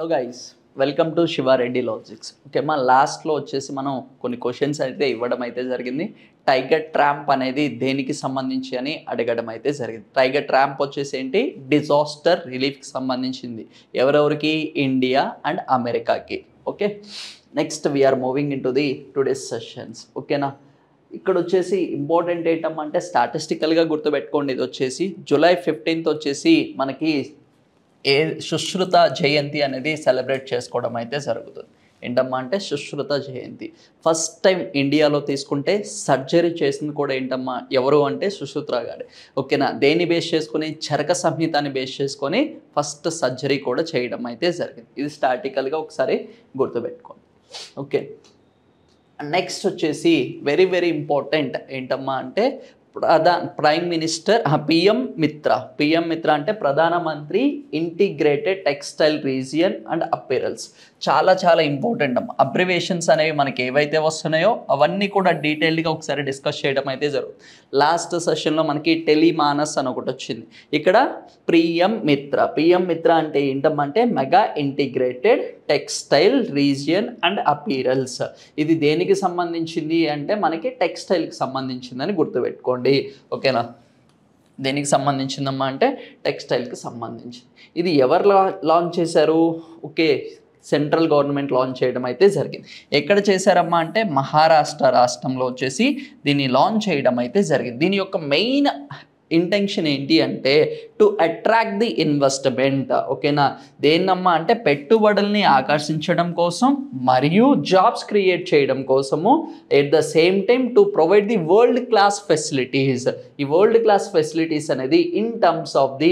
Guys welcome to Sivareddy logics. Okay, మా లాస్ట్లో వచ్చేసి మనం కొన్ని క్వశ్చన్స్ అయితే ఇవ్వడం అయితే జరిగింది. టైగర్ ట్రాంప్ అనేది దేనికి సంబంధించి అని అడగడం అయితే జరిగింది. టైగర్ ట్రాంప్ వచ్చేసి ఏంటి, డిజాస్టర్ రిలీఫ్కి సంబంధించింది. ఎవరెవరికి? ఇండియా అండ్ అమెరికాకి. Okay, next we are moving in to the today's sessions. ఓకేనా, ఇక్కడ వచ్చేసి ఇంపార్టెంట్ ఏంటంటే స్టాటిస్టికల్గా గుర్తుపెట్టుకోండి. ఇది వచ్చేసి జూలై 15th వచ్చేసి మనకి సుశ్రుత జయంతి అనేది సెలబ్రేట్ చేసుకోవడం అయితే జరుగుతుంది. ఏంటమ్మా అంటే సుశ్రుత జయంతి. ఫస్ట్ టైం ఇండియాలో తీసుకుంటే సర్జరీ చేసింది కూడా ఏంటమ్మా, ఎవరు అంటే సుశ్రుత గారు. ఓకేనా, దేన్ని బేస్ చేసుకొని? చరక సంహితాన్ని బేస్ చేసుకొని ఫస్ట్ సర్జరీ కూడా చేయడం అయితే జరిగింది. ఇది స్టాటికల్గా ఒకసారి గుర్తుపెట్టుకోండి. ఓకే, నెక్స్ట్ వచ్చేసి వెరీ ఇంపార్టెంట్ ఏంటమ్మా అంటే ప్రైమ్ మినిస్టర్ పిఎం మిత్ర అంటే ప్రధానమంత్రి integrated textile region and apparels. చాలా ఇంపార్టెంట్ అమ్మ. అబ్రివేషన్స్ అనేవి మనకి ఏవైతే వస్తున్నాయో అవన్నీ కూడా డీటెయిల్డ్గా ఒకసారి డిస్కస్ చేయడం అయితే జరుగుతుంది. లాస్ట్ సెషన్లో మనకి టెలిమానస్ అని ఒకటి వచ్చింది. ఇక్కడ పిఎం మిత్ర అంటే ఏంటంటే mega integrated textile region and apparels. ఇది దేనికి సంబంధించింది అంటే మనకి టెక్స్టైల్కి సంబంధించిందని గుర్తుపెట్టుకోండి. ఓకేనా, దేనికి సంబంధించిందమ్మా అంటే టెక్స్టైల్కి సంబంధించింది. ఇది ఎవరు లాంచ్ చేశారు? ఓకే, సెంట్రల్ గవర్నమెంట్ లాంచ్ చేయడం అయితే జరిగింది. ఎక్కడ చేశారమ్మా అంటే మహారాష్ట్ర రాష్ట్రంలో వచ్చేసి దీన్ని లాంచ్ చేయడం అయితే జరిగింది. దీని యొక్క మెయిన్ ఇంటెన్షన్ ఏంటి అంటే టు అట్రాక్ట్ ది ఇన్వెస్ట్మెంట్. ఓకేనా, దేన్నమ్మా అంటే పెట్టుబడుల్ని ఆకర్షించడం కోసం మరియు జాబ్స్ క్రియేట్ చేయడం కోసము. At the same time to provide the world class facilities. ఈ వరల్డ్ క్లాస్ ఫెసిలిటీస్ అనేది ఇన్ టర్మ్స్ ఆఫ్ ది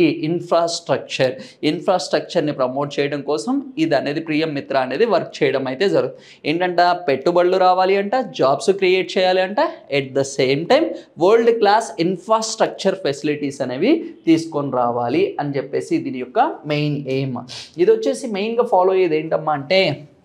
ఇన్ఫ్రాస్ట్రక్చర్ని ప్రమోట్ చేయడం కోసం ఇది అనేది పిఎం మిత్ర అనేది వర్క్ చేయడం అయితే జరుగుతుంది. ఏంటంట, పెట్టుబడులు రావాలి అంట, జాబ్స్ క్రియేట్ చేయాలి అంట, at the same time world class infrastructure facilities అనేవి తీసుకొని రావాలి అని చెప్పేసి దీని యొక్క మెయిన్ ఎయిమ్. ఇది వచ్చేసి మెయిన్గా ఫాలో అయ్యేది ఏంటమ్మా అంటే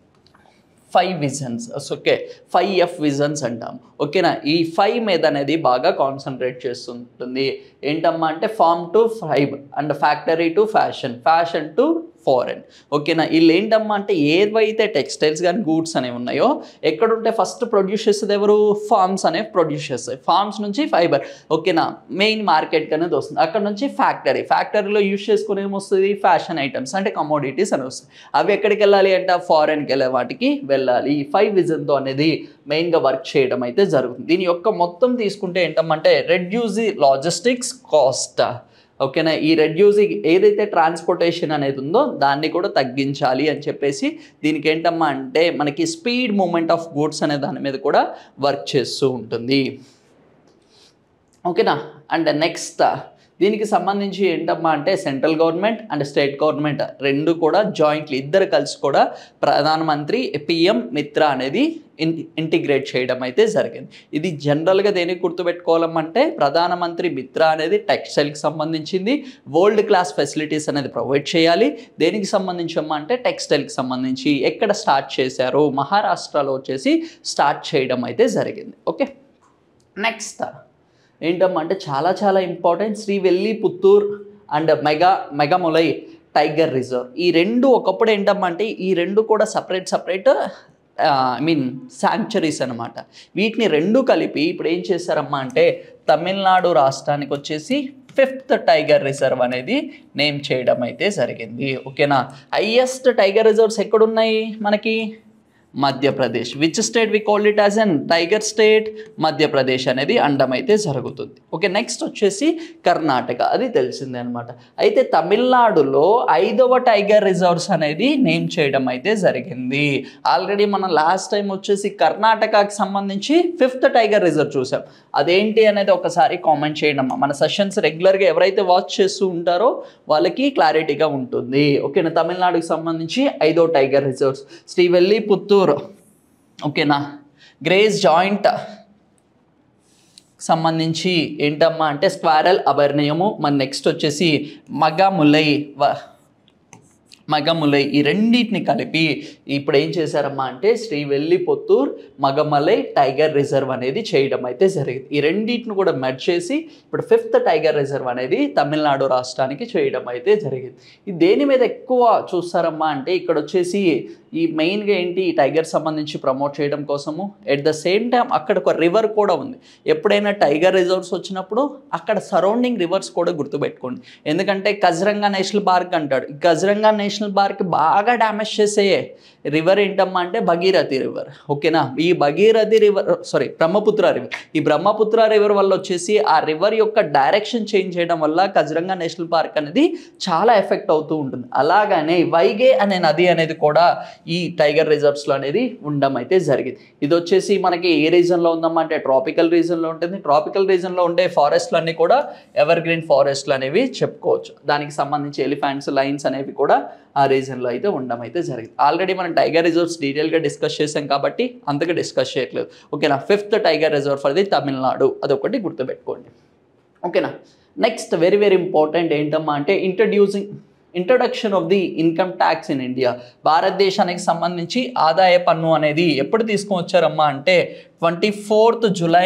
5 విజన్స్. ఓకే, 5F విజన్స్ అంటాం. ఓకేనా, ఈ 5 మీద అనేది బాగా కాన్సన్ట్రేట్ చేస్తుంటుంది. ఏంటమ్మా అంటే farm to fibre and factory to fashion to foreign. ఓకేనా, వీళ్ళు ఏంటమ్మా అంటే ఏవైతే టెక్స్టైల్స్ కానీ గూడ్స్ అనేవి ఉన్నాయో ఎక్కడుంటే ఫస్ట్ ప్రొడ్యూస్ చేస్తుంది ఎవరు? ఫార్మ్స్ అనేవి ప్రొడ్యూస్ చేస్తాయి. ఫార్మ్స్ నుంచి ఫైబర్. ఓకేనా, మెయిన్ మార్కెట్కి అనేది వస్తుంది. అక్కడ నుంచి ఫ్యాక్టరీలో యూజ్ చేసుకుని ఏమొస్తుంది? ఫ్యాషన్ ఐటమ్స్ అంటే కమోడిటీస్ అని వస్తాయి. అవి ఎక్కడికి వెళ్ళాలి అంటే ఫారెన్కి వెళ్ళే వాటికి వెళ్ళాలి. ఈ 5 విజన్తో అనేది మెయిన్గా వర్క్ చేయడం అయితే జరుగుతుంది. దీని యొక్క మొత్తం తీసుకుంటే ఏంటంటే రెడ్యూస్ ది లాజిస్టిక్స్ కాస్ట్. ఓకేనా, ఈ రెడ్యూసింగ్ ఏదైతే ట్రాన్స్పోర్టేషన్ అనేది ఉందో దాన్ని కూడా తగ్గించాలి అని చెప్పేసి దీనికి ఏంటమ్మా అంటే మనకి స్పీడ్ మూమెంట్ ఆఫ్ గూడ్స్ అనే దాని మీద కూడా వర్క్ చేస్తూ ఉంటుంది. ఓకేనా, అండ్ నెక్స్ట్ దీనికి సంబంధించి ఏంటమ్మా అంటే central government and state government రెండు కూడా జాయింట్లీ ఇద్దరు కలిసి కూడా ప్రధానమంత్రి పిఎం మిత్ర అనేది ఇంటిగ్రేట్ చేయడం అయితే జరిగింది. ఇది జనరల్గా దేనికి గుర్తుపెట్టుకోవాలంటే ప్రధానమంత్రి మిత్ర అనేది టెక్స్టైల్కి సంబంధించింది. వరల్డ్ క్లాస్ ఫెసిలిటీస్ అనేది ప్రొవైడ్ చేయాలి. దేనికి సంబంధించమ్మా అంటే టెక్స్టైల్కి సంబంధించి. ఎక్కడ స్టార్ట్ చేశారు? మహారాష్ట్రలో వచ్చేసి స్టార్ట్ చేయడం అయితే జరిగింది. ఓకే, నెక్స్ట్ ఏంటమ్మంటే చాలా important Srivilliputhur and Megamalai tiger reserve. ఈ రెండు ఒకప్పుడు ఏంటమ్మంటే ఈ రెండు కూడా సపరేట్ శాంక్చురీస్ అనమాట. వీటిని రెండు కలిపి ఇప్పుడు ఏం చేశారమ్మా అంటే తమిళనాడు రాష్ట్రానికి వచ్చేసి 5th టైగర్ రిజర్వ్ అనేది నేమ్ చేయడం అయితే జరిగింది. ఓకేనా, హైయెస్ట్ టైగర్ రిజర్వ్స్ ఎక్కడున్నాయి మనకి? Madhya Pradesh. Which state we called it as an tiger state? Madhya Pradesh అనేది అండం అయితే జరుగుతుంది. ఓకే, నెక్స్ట్ వచ్చేసి కర్ణాటక, అది తెలిసిందే అనమాట. అయితే తమిళనాడులో 5వ టైగర్ రిజర్వ్స్ అనేది నేమ్ చేయడం అయితే జరిగింది. ఆల్రెడీ మనం లాస్ట్ టైం వచ్చేసి కర్ణాటకకి సంబంధించి 5th టైగర్ రిజర్వ్ చూసాం. అదేంటి అనేది ఒకసారి కామెంట్ చేయడం. మన సెషన్స్ రెగ్యులర్గా ఎవరైతే వాచ్ చేస్తూ ఉంటారో వాళ్ళకి క్లారిటీగా ఉంటుంది. ఓకేనా, తమిళనాడుకి సంబంధించి 5వ టైగర్ రిజర్వ్స్ శ్రీవిల్లిపుత్తూర్. ఓకేనా, గ్రేస్ జాయింట్ సంబంధించి ఏంటమ్మా అంటే స్క్వారల్ అభరణ్యము. మన నెక్స్ట్ వచ్చేసి మగములై ఈ రెండింటిని కలిపి ఇప్పుడు ఏం చేశారమ్మా అంటే శ్రీవెల్లిపుత్తూర్ మగమలై టైగర్ రిజర్వ్ అనేది చేయడం అయితే జరిగింది. ఈ రెండింటిని కూడా మెర్జ్ చేసి ఇప్పుడు 5th టైగర్ రిజర్వ్ అనేది తమిళనాడు రాష్ట్రానికి చేయడం అయితే జరిగింది. ఇది దేని మీద ఎక్కువ చూస్తారమ్మా అంటే ఇక్కడ వచ్చేసి ఈ మెయిన్గా ఏంటి ఈ టైగర్ సంబంధించి ప్రమోట్ చేయడం కోసము. ఎట్ ద సేమ్ టైం అక్కడ ఒక రివర్ కూడా ఉంది. ఎప్పుడైనా టైగర్ రిజర్వ్స్ వచ్చినప్పుడు అక్కడ సరౌండింగ్ రివర్స్ కూడా గుర్తుపెట్టుకోండి. ఎందుకంటే కజిరంగా నేషనల్ పార్క్ అంటాడు. ఈ కజిరంగా నేషనల్ పార్క్ బాగా డ్యామేజ్ చేసే రివర్ ఏంటమ్మా అంటే భగీరథి రివర్. ఓకేనా, ఈ భగీరథి రివర్ బ్రహ్మపుత్ర రివర్. ఈ బ్రహ్మపుత్ర రివర్ వల్ల వచ్చేసి ఆ రివర్ యొక్క డైరెక్షన్ చేంజ్ చేయడం వల్ల కజిరంగా నేషనల్ పార్క్ అనేది చాలా ఎఫెక్ట్ అవుతూ ఉంటుంది. అలాగనే వైగే అనే నది అనేది కూడా ఈ టైగర్ రిజర్వ్స్లో అనేది ఉండడం అయితే జరిగింది. ఇది వచ్చేసి మనకి ఏ రీజన్లో ఉందమ్మా అంటే ట్రాపికల్ రీజన్లో ఉంటుంది. ట్రాపికల్ రీజన్లో ఉండే ఫారెస్ట్లు అన్నీ కూడా ఎవర్ గ్రీన్ ఫారెస్ట్లు అనేవి చెప్పుకోవచ్చు. దానికి సంబంధించి ఎలిఫెంట్స్, లైన్స్ అనేవి కూడా ఆ రీజన్లో అయితే ఉండడం అయితే జరిగింది. ఆల్రెడీ మనం టైగర్ రిజర్వ్స్ డీటెయిల్గా డిస్కస్ చేసాం కాబట్టి అంతగా డిస్కస్ చేయట్లేదు. ఓకేనా, 5th tiger reserve for the Tamil Nadu, అదొకటి గుర్తుపెట్టుకోండి. ఓకేనా, నెక్స్ట్ వెరీ వెరీ ఇంపార్టెంట్ ఏంటమ్మా అంటే introduction of the income tax in India. భారతదేశానికి సంబంధించి ఆదాయ పన్ను అనేది ఎప్పుడు తీసుకొని వచ్చారమ్మా అంటే 24th జూలై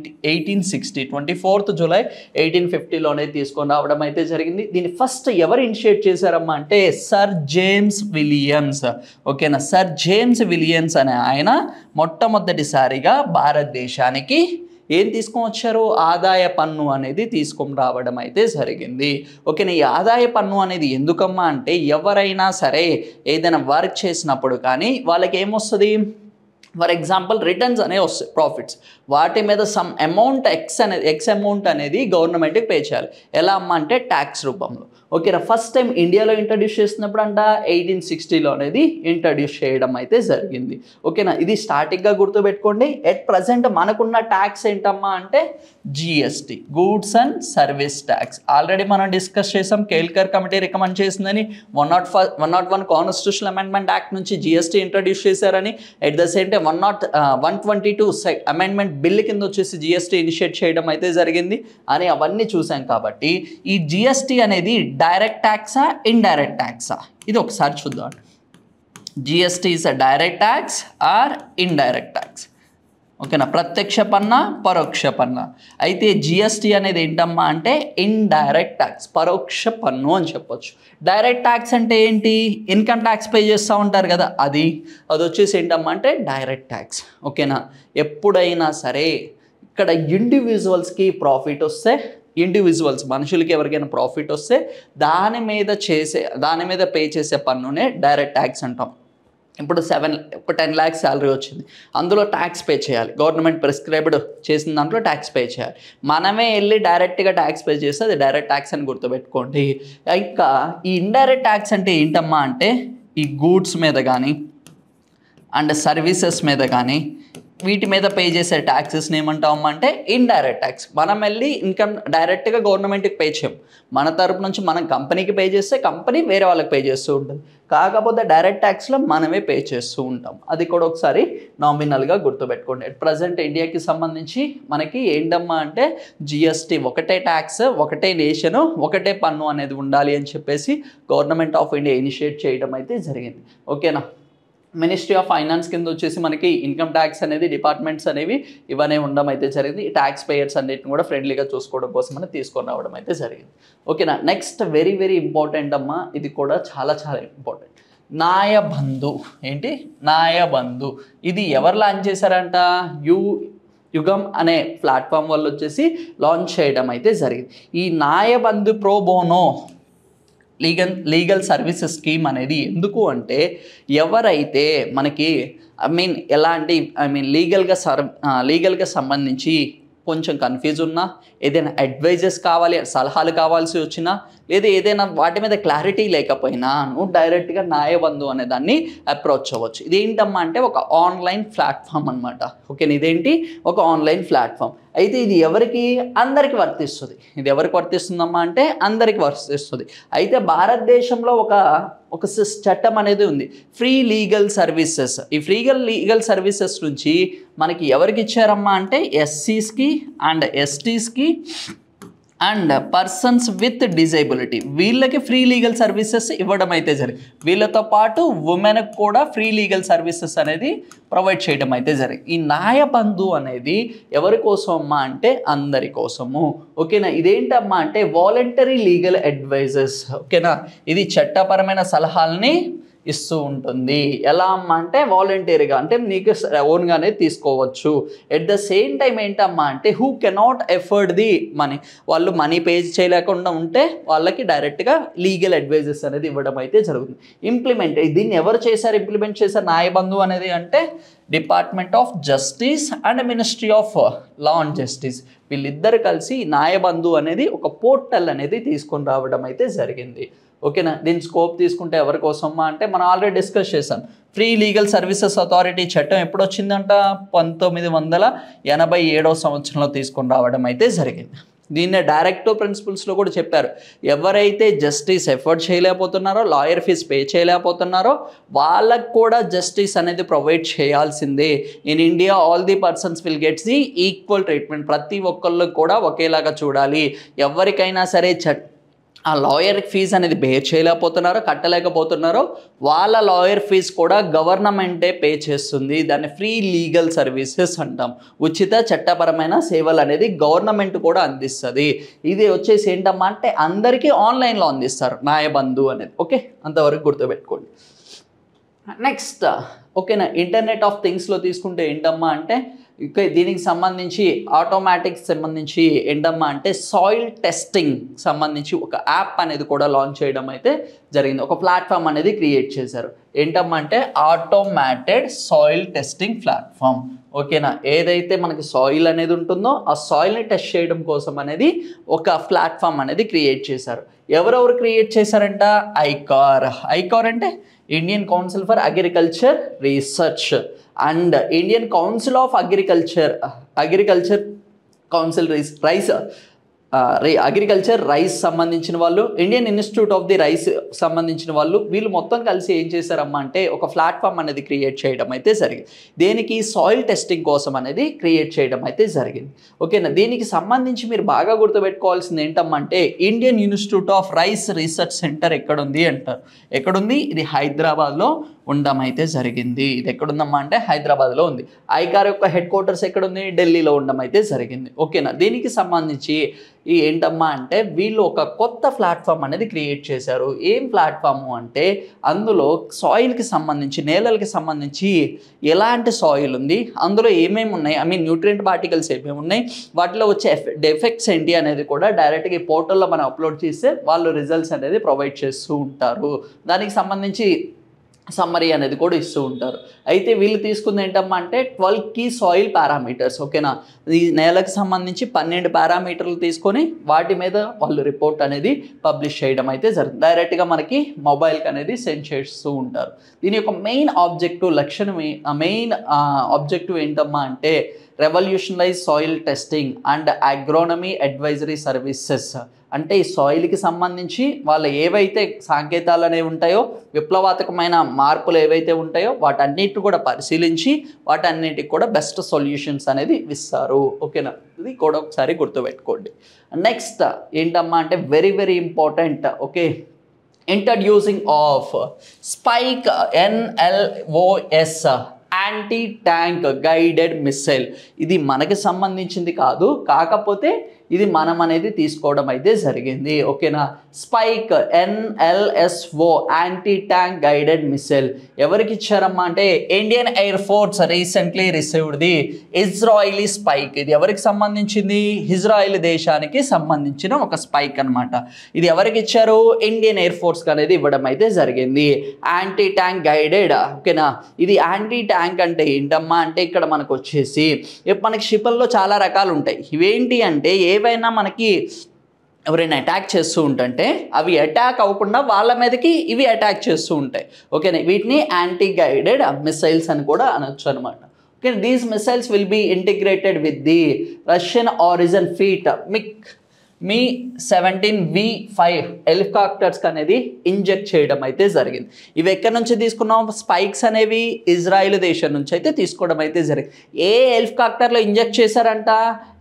1860, 24th జూలై 1850లోనే తీసుకొని రావడం అయితే జరిగింది. దీన్ని ఫస్ట్ ఎవరు ఇనిషియేట్ చేశారమ్మా అంటే సర్ జేమ్స్ విలియమ్స్. ఓకేనా, సర్ జేమ్స్ విలియమ్స్ అనే ఆయన మొట్టమొదటిసారిగా భారతదేశానికి ఏం తీసుకొని వచ్చారు, ఆదాయ పన్ను అనేది తీసుకొని రావడం అయితే జరిగింది. ఓకేనా, ఈ ఆదాయ పన్ను అనేది ఎందుకమ్మా అంటే ఎవరైనా సరే ఏదైనా వర్క్ చేసినప్పుడు కానీ వాళ్ళకి ఏమొస్తుంది, ఫర్ ఎగ్జాంపుల్ రిటర్న్స్ అనేవి వస్తాయి, ప్రాఫిట్స్, వాటి మీద సమ్ అమౌంట్ ఎక్స్ అమౌంట్ అనేది గవర్నమెంట్కి పే చేయాలి. ఎలా అమ్మా అంటే ట్యాక్స్ రూపంలో. ఓకేనా, ఫస్ట్ టైం ఇండియాలో ఇంట్రడ్యూస్ చేసినప్పుడు అంట 1860లో అనేది ఇంట్రడ్యూస్ చేయడం అయితే జరిగింది. ఓకేనా, ఇది స్టార్టింగ్గా గుర్తుపెట్టుకోండి. ఎట్ ప్రజెంట్ మనకున్న ట్యాక్స్ ఏంటమ్మా అంటే GST, goods and service tax. Already మనం డిస్కస్ చేసాం, కేల్కర్ కమిటీ రికమెండ్ చేసిందని 101 కాన్స్టిట్యూషనల్ అమెండ్మెంట్ యాక్ట్ నుంచి జిఎస్టీ ఇంట్రడ్యూస్ చేశారని. At the same time 122 amendment bill కింద వచ్చేసి జిఎస్టీ ఇనిషియేట్ చేయడం అయితే జరిగింది అని అవన్నీ చూసాం. కాబట్టి ఈ జిఎస్టీ అనేది డైరెక్ట్ ట్యాక్సా ఇండైరెక్ట్ ట్యాక్సా, ఇది ఒకసారి చూద్దాం. GST is a direct tax or indirect tax. ఓకేనా, ప్రత్యక్ష పన్ను, పరోక్ష పన్ను. అయితే జిఎస్టీ అనేది ఏంటమ్మా అంటే ఇండైరెక్ట్ ట్యాక్స్, పరోక్ష పన్ను అని చెప్పొచ్చు. డైరెక్ట్ ట్యాక్స్ అంటే ఏంటి, ఇన్కమ్ ట్యాక్స్ పే చేస్తూ ఉంటారు కదా, అది వచ్చేసి ఏంటమ్మా అంటే డైరెక్ట్ ట్యాక్స్. ఓకేనా, ఎప్పుడైనా సరే ఇక్కడ ఇండివిజువల్స్కి ప్రాఫిట్ వస్తే, ఇండివిజువల్స్ మనుషులకి ఎవరికైనా ప్రాఫిట్ వస్తే దాని మీద పే చేసే పన్నునే డైరెక్ట్ ట్యాక్స్ అంటాం. ఇప్పుడు 10 lakhs శాలరీ వచ్చింది, అందులో ట్యాక్స్ పే చేయాలి. గవర్నమెంట్ ప్రిస్క్రైబ్డ్ చేసిన దాంట్లో ట్యాక్స్ పే చేయాలి. మనమే వెళ్ళి డైరెక్ట్గా ట్యాక్స్ పే చేస్తే అది డైరెక్ట్ ట్యాక్స్ అని గుర్తుపెట్టుకోండి. ఇంకా ఈ ఇండైరెక్ట్ ట్యాక్స్ అంటే ఏంటమ్మా అంటే ఈ గూడ్స్ మీద కానీ అండ్ సర్వీసెస్ మీద కానీ వీటి మీద పే చేసే ట్యాక్సెస్ని ఏమంటామమ్మా అంటే ఇండైరెక్ట్ ట్యాక్స్. మనం వెళ్ళి ఇన్కమ్ డైరెక్ట్గా గవర్నమెంట్కి పే చేయం, మన తరపు నుంచి మనం కంపెనీకి పే చేస్తే కంపెనీ వేరే వాళ్ళకి పే చేస్తూ ఉంటుంది. కాకపోతే డైరెక్ట్ ట్యాక్స్లో మనమే పే చేస్తూ ఉంటాం. అది కూడా ఒకసారి నామినల్గా గుర్తుపెట్టుకోండి. అట్ ప్రజెంట్ ఇండియాకి సంబంధించి మనకి ఏంటమ్మా అంటే జిఎస్టీ, ఒకటే ట్యాక్స్, ఒకటే నేషను, ఒకటే పన్ను అనేది ఉండాలి అని చెప్పేసి గవర్నమెంట్ ఆఫ్ ఇండియా ఇనిషియేట్ చేయడం అయితే జరిగింది. ఓకేనా, మినిస్ట్రీ ఆఫ్ ఫైనాన్స్ కింద వచ్చేసి మనకి ఇన్కమ్ ట్యాక్స్ అనేది డిపార్ట్మెంట్స్ అనేవి ఇవన్నీ ఉండడం అయితే జరిగింది. ఈ ట్యాక్స్ పేయర్స్ అన్నిటిని కూడా ఫ్రెండ్లీగా చూసుకోవడం కోసం మనం తీసుకొని రావడం అయితే జరిగింది. ఓకేనా, నెక్స్ట్ వెరీ వెరీ ఇంపార్టెంట్ అమ్మా, ఇది కూడా చాలా చాలా ఇంపార్టెంట్. న్యాయబంధు. ఏంటి న్యాయబంధు, ఇది ఎవరు లాంచ్ చేశారంట, యుగం అనే ప్లాట్ఫామ్ వల్ల వచ్చేసి లాంచ్ చేయడం అయితే జరిగింది. ఈ Nyaya Bandhu pro Bono legal services scheme అనేది ఎందుకు అంటే ఎవరైతే మనకి లీగల్గా సంబంధించి కొంచెం కన్ఫ్యూజ్ ఉన్నా, ఏదైనా అడ్వైజెస్ కావాలి, సలహాలు కావాల్సి వచ్చినా, లేదా ఏదైనా వాటి మీద క్లారిటీ లేకపోయినా నువ్వు డైరెక్ట్గా న్యాయబంధు అనే దాన్ని అప్రోచ్ అవ్వచ్చు. ఇదేంటమ్మా అంటే ఒక ఆన్లైన్ ప్లాట్ఫామ్ అనమాట. ఓకేనా, ఇదేంటి ఒక ఆన్లైన్ ప్లాట్ఫామ్. అయితే ఇది ఎవరికి, అందరికి వర్తిస్తుంది. ఇది ఎవరికి వర్తిస్తుందమ్మా అంటే అందరికి వర్తిస్తుంది. అయితే భారతదేశంలో ఒక చట్టం అనేది ఉంది, ఫ్రీ లీగల్ సర్వీసెస్. ఈ లీగల్ సర్వీసెస్ నుంచి మనకి ఎవరికి ఇచ్చారమ్మా అంటే ఎస్సీస్కి అండ్ ఎస్టీస్కి అండ్ పర్సన్స్ విత్ డిజేబిలిటీ వీళ్ళకి ఫ్రీ లీగల్ సర్వీసెస్ ఇవ్వడం అయితే జరిగింది. వీళ్ళతో పాటు ఉమెన్కి కూడా ఫ్రీ లీగల్ సర్వీసెస్ అనేది ప్రొవైడ్ చేయడం అయితే జరిగింది. ఈ న్యాయబంధు అనేది ఎవరి కోసం అమ్మా అంటే అందరి కోసము. ఓకేనా, ఇదేంటమ్మా అంటే వాలంటరీ లీగల్ అడ్వైజర్స్. ఓకేనా, ఇది చట్టపరమైన సలహాలని ఇస్తూ ఉంటుంది. ఎలా అమ్మా అంటే వాలంటీర్గా, అంటే నీకు ఓన్గానే తీసుకోవచ్చు. ఎట్ ద సేమ్ టైం ఏంటమ్మా అంటే who cannot afford the money, వాళ్ళు మనీ పే చేయలేకుండా ఉంటే వాళ్ళకి డైరెక్ట్గా లీగల్ అడ్వైజెస్ అనేది ఇవ్వడం అయితే జరుగుతుంది. దీన్ని ఎవరు చేశారు, ఇంప్లిమెంట్ చేశారు న్యాయబంధు అనేది అంటే department of justice and ministry of law and justice వీళ్ళిద్దరు కలిసి న్యాయబంధు అనేది ఒక పోర్టల్ అనేది తీసుకొని రావడం అయితే జరిగింది. ఓకేనా, దీని స్కోప్ తీసుకుంటే ఎవరి కోసమా అంటే మనం ఆల్రెడీ డిస్కస్ చేసాం. ఫ్రీ లీగల్ సర్వీసెస్ అథారిటీ చట్టం ఎప్పుడు వచ్చిందంట 1987 సంవత్సరంలో తీసుకొని రావడం అయితే జరిగింది. దీన్నే డైరెక్టివ్ ప్రిన్సిపల్స్లో కూడా చెప్పారు. ఎవరైతే జస్టిస్ ఎఫర్ట్ చేయలేకపోతున్నారో, లాయర్ ఫీజ్ పే చేయలేకపోతున్నారో వాళ్ళకు కూడా జస్టిస్ అనేది ప్రొవైడ్ చేయాల్సిందే. In India all the persons will gets the equal treatment. ప్రతి ఒక్కళ్ళు కూడా ఒకేలాగా చూడాలి. ఎవరికైనా సరే ఆ లాయర్ ఫీజు అనేది బేర్ చేయలేకపోతున్నారో, కట్టలేకపోతున్నారో వాళ్ళ లాయర్ ఫీజు కూడా గవర్నమెంటే పే చేస్తుంది. దాన్ని ఫ్రీ లీగల్ సర్వీసెస్ అంటాం. ఉచిత చట్టపరమైన సేవలు అనేది గవర్నమెంట్ కూడా అందిస్తుంది. ఇది వచ్చేసి ఏంటమ్మా అంటే అందరికీ ఆన్లైన్లో అందిస్తారు న్యాయబంధు అనేది. ఓకే, అంతవరకు గుర్తుపెట్టుకోండి. నెక్స్ట్ ఓకేనా, ఇంటర్నెట్ ఆఫ్ థింగ్స్లో తీసుకుంటే ఏంటమ్మా అంటే దీనికి సంబంధించి ఆటోమేటిక్స్ సంబంధించి ఏంటమ్మా అంటే సాయిల్ టెస్టింగ్ సంబంధించి ఒక యాప్ అనేది కూడా లాంచ్ చేయడం అయితే జరిగింది. ఒక ప్లాట్ఫామ్ అనేది క్రియేట్ చేశారు. ఏంటమ్మా అంటే ఆటోమేటెడ్ సాయిల్ టెస్టింగ్ ప్లాట్ఫామ్. ఓకేనా, ఏదైతే మనకి సాయిల్ అనేది ఉంటుందో ఆ సాయిల్ని టెస్ట్ చేయడం కోసం అనేది ఒక ప్లాట్ఫామ్ అనేది క్రియేట్ చేశారు. ఎవరెవరు క్రియేట్ చేశారంట? ఐకార్ అంటే Indian council for agriculture research and Indian council of agriculture council agriculture rice సంబంధించిన వాళ్ళు, Indian institute of the rice సంబంధించిన వాళ్ళు, వీళ్ళు మొత్తం కలిసి ఏం చేశారమ్మా అంటే ఒక ప్లాట్ఫామ్ అనేది క్రియేట్ చేయడం అయితే జరిగింది. దేనికి? సాయిల్ టెస్టింగ్ కోసం అనేది క్రియేట్ చేయడం అయితే జరిగింది. ఓకేనా, దీనికి సంబంధించి మీరు బాగా గుర్తుపెట్టుకోవాల్సింది ఏంటమ్మా అంటే Indian institute of rice research centre ఎక్కడుంది అంటారు. ఎక్కడుంది? ఇది హైదరాబాద్లో ఉండడం అయితే జరిగింది. ఇది ఎక్కడుందమ్మా అంటే హైదరాబాద్లో ఉంది. ఐకార్ యొక్క హెడ్ క్వార్టర్స్ ఎక్కడుంది? ఢిల్లీలో ఉండడం అయితే జరిగింది. ఓకేనా, దీనికి సంబంధించి ఏంటమ్మా అంటే వీళ్ళు ఒక కొత్త ప్లాట్ఫామ్ అనేది క్రియేట్ చేశారు. ఏం ప్లాట్ఫాము అంటే అందులో సాయిల్కి సంబంధించి, నేలలకి సంబంధించి ఎలాంటి సాయిల్ ఉంది, అందులో ఏమేమి ఉన్నాయి, న్యూట్రియంట్ పార్టికల్స్ ఏమేమి ఉన్నాయి, వాటిలో వచ్చే ఎఫెక్ట్స్ ఏంటి అనేది కూడా డైరెక్ట్గా ఈ పోర్టల్లో మనం అప్లోడ్ చేస్తే వాళ్ళు రిజల్ట్స్ అనేది ప్రొవైడ్ చేస్తూ ఉంటారు. దానికి సంబంధించి సమ్మరీ అనేది కూడా ఇస్తూ ఉంటారు. అయితే వీళ్ళు తీసుకుంది ఏంటమ్మా అంటే 12 కీ సాయిల్ పారామీటర్స్. ఓకేనా, ఈ నేలకు సంబంధించి 12 పారామీటర్లు తీసుకొని వాటి మీద వాళ్ళు రిపోర్ట్ అనేది పబ్లిష్ చేయడం అయితే జరుగుతుంది. డైరెక్ట్గా మనకి మొబైల్కి అనేది సెండ్ చేస్తూ ఉంటారు. దీని యొక్క మెయిన్ ఆబ్జెక్టివ్ ఏంటమ్మా అంటే revolutionalise soil testing and agronomy advisory services. అంటే ఈ సాయిల్కి సంబంధించి వాళ్ళు ఏవైతే సాంకేతాలు అనేవి ఉంటాయో, విప్లవాత్మకమైన మార్పులు ఏవైతే ఉంటాయో వాటన్నిటి కూడా పరిశీలించి వాటన్నిటికి కూడా బెస్ట్ సొల్యూషన్స్ అనేది ఇస్తారు. ఓకేనా, ఇది కూడా ఒకసారి గుర్తుపెట్టుకోండి. నెక్స్ట్ ఏంటమ్మా అంటే very very important. Okay, introducing of spike NLOS anti tank guided missile. ఇది మనకి సంబంధించింది కాదు, కాకపోతే ఇది మనం అనేది తీసుకోవడం అయితే జరిగింది. ఓకేనా, spike NLSO anti tank guided missile ఎవరికి ఇచ్చారమ్మా అంటే Indian air force recently received the Israeli spike. ఇది ఎవరికి సంబంధించింది? ఇజ్రాయిల్ దేశానికి సంబంధించిన ఒక స్పైక్ అనమాట. ఇది ఎవరికి ఇచ్చారు? ఇండియన్ ఎయిర్ ఫోర్స్కి అనేది ఇవ్వడం అయితే జరిగింది. Anti tank guided. ఓకేనా, ఇది యాంటీ ట్యాంక్ అంటే ఏంటమ్మా అంటే ఇక్కడ మనకు వచ్చేసి మనకి షిప్ల్లో చాలా రకాలు ఉంటాయి. ఇవేంటి అంటే ఏవైనా మనకి ఎవరైనా అటాక్ చేస్తూ ఉంటుంటే అవి అటాక్ అవ్వకుండా వాళ్ళ మీదకి ఇవి అటాక్ చేస్తూ ఉంటాయి. ఓకేనా, వీటిని యాంటీ గైడెడ్ మిసైల్స్ అని కూడా అనొచ్చు అనమాట. Okay, these missiles will be integrated with the Russian origin feet Mi 17V5 helicopters అనేది ఇంజెక్ట్ చేయడం అయితే జరిగింది. ఇవి ఎక్కడి నుంచి తీసుకున్నాం? స్పైక్స్ అనేవి ఇజ్రాయిల్ దేశం నుంచి అయితే తీసుకోవడం అయితే జరిగింది. ఏ హెలికాప్టర్లో ఇంజెక్ట్ చేశారంట?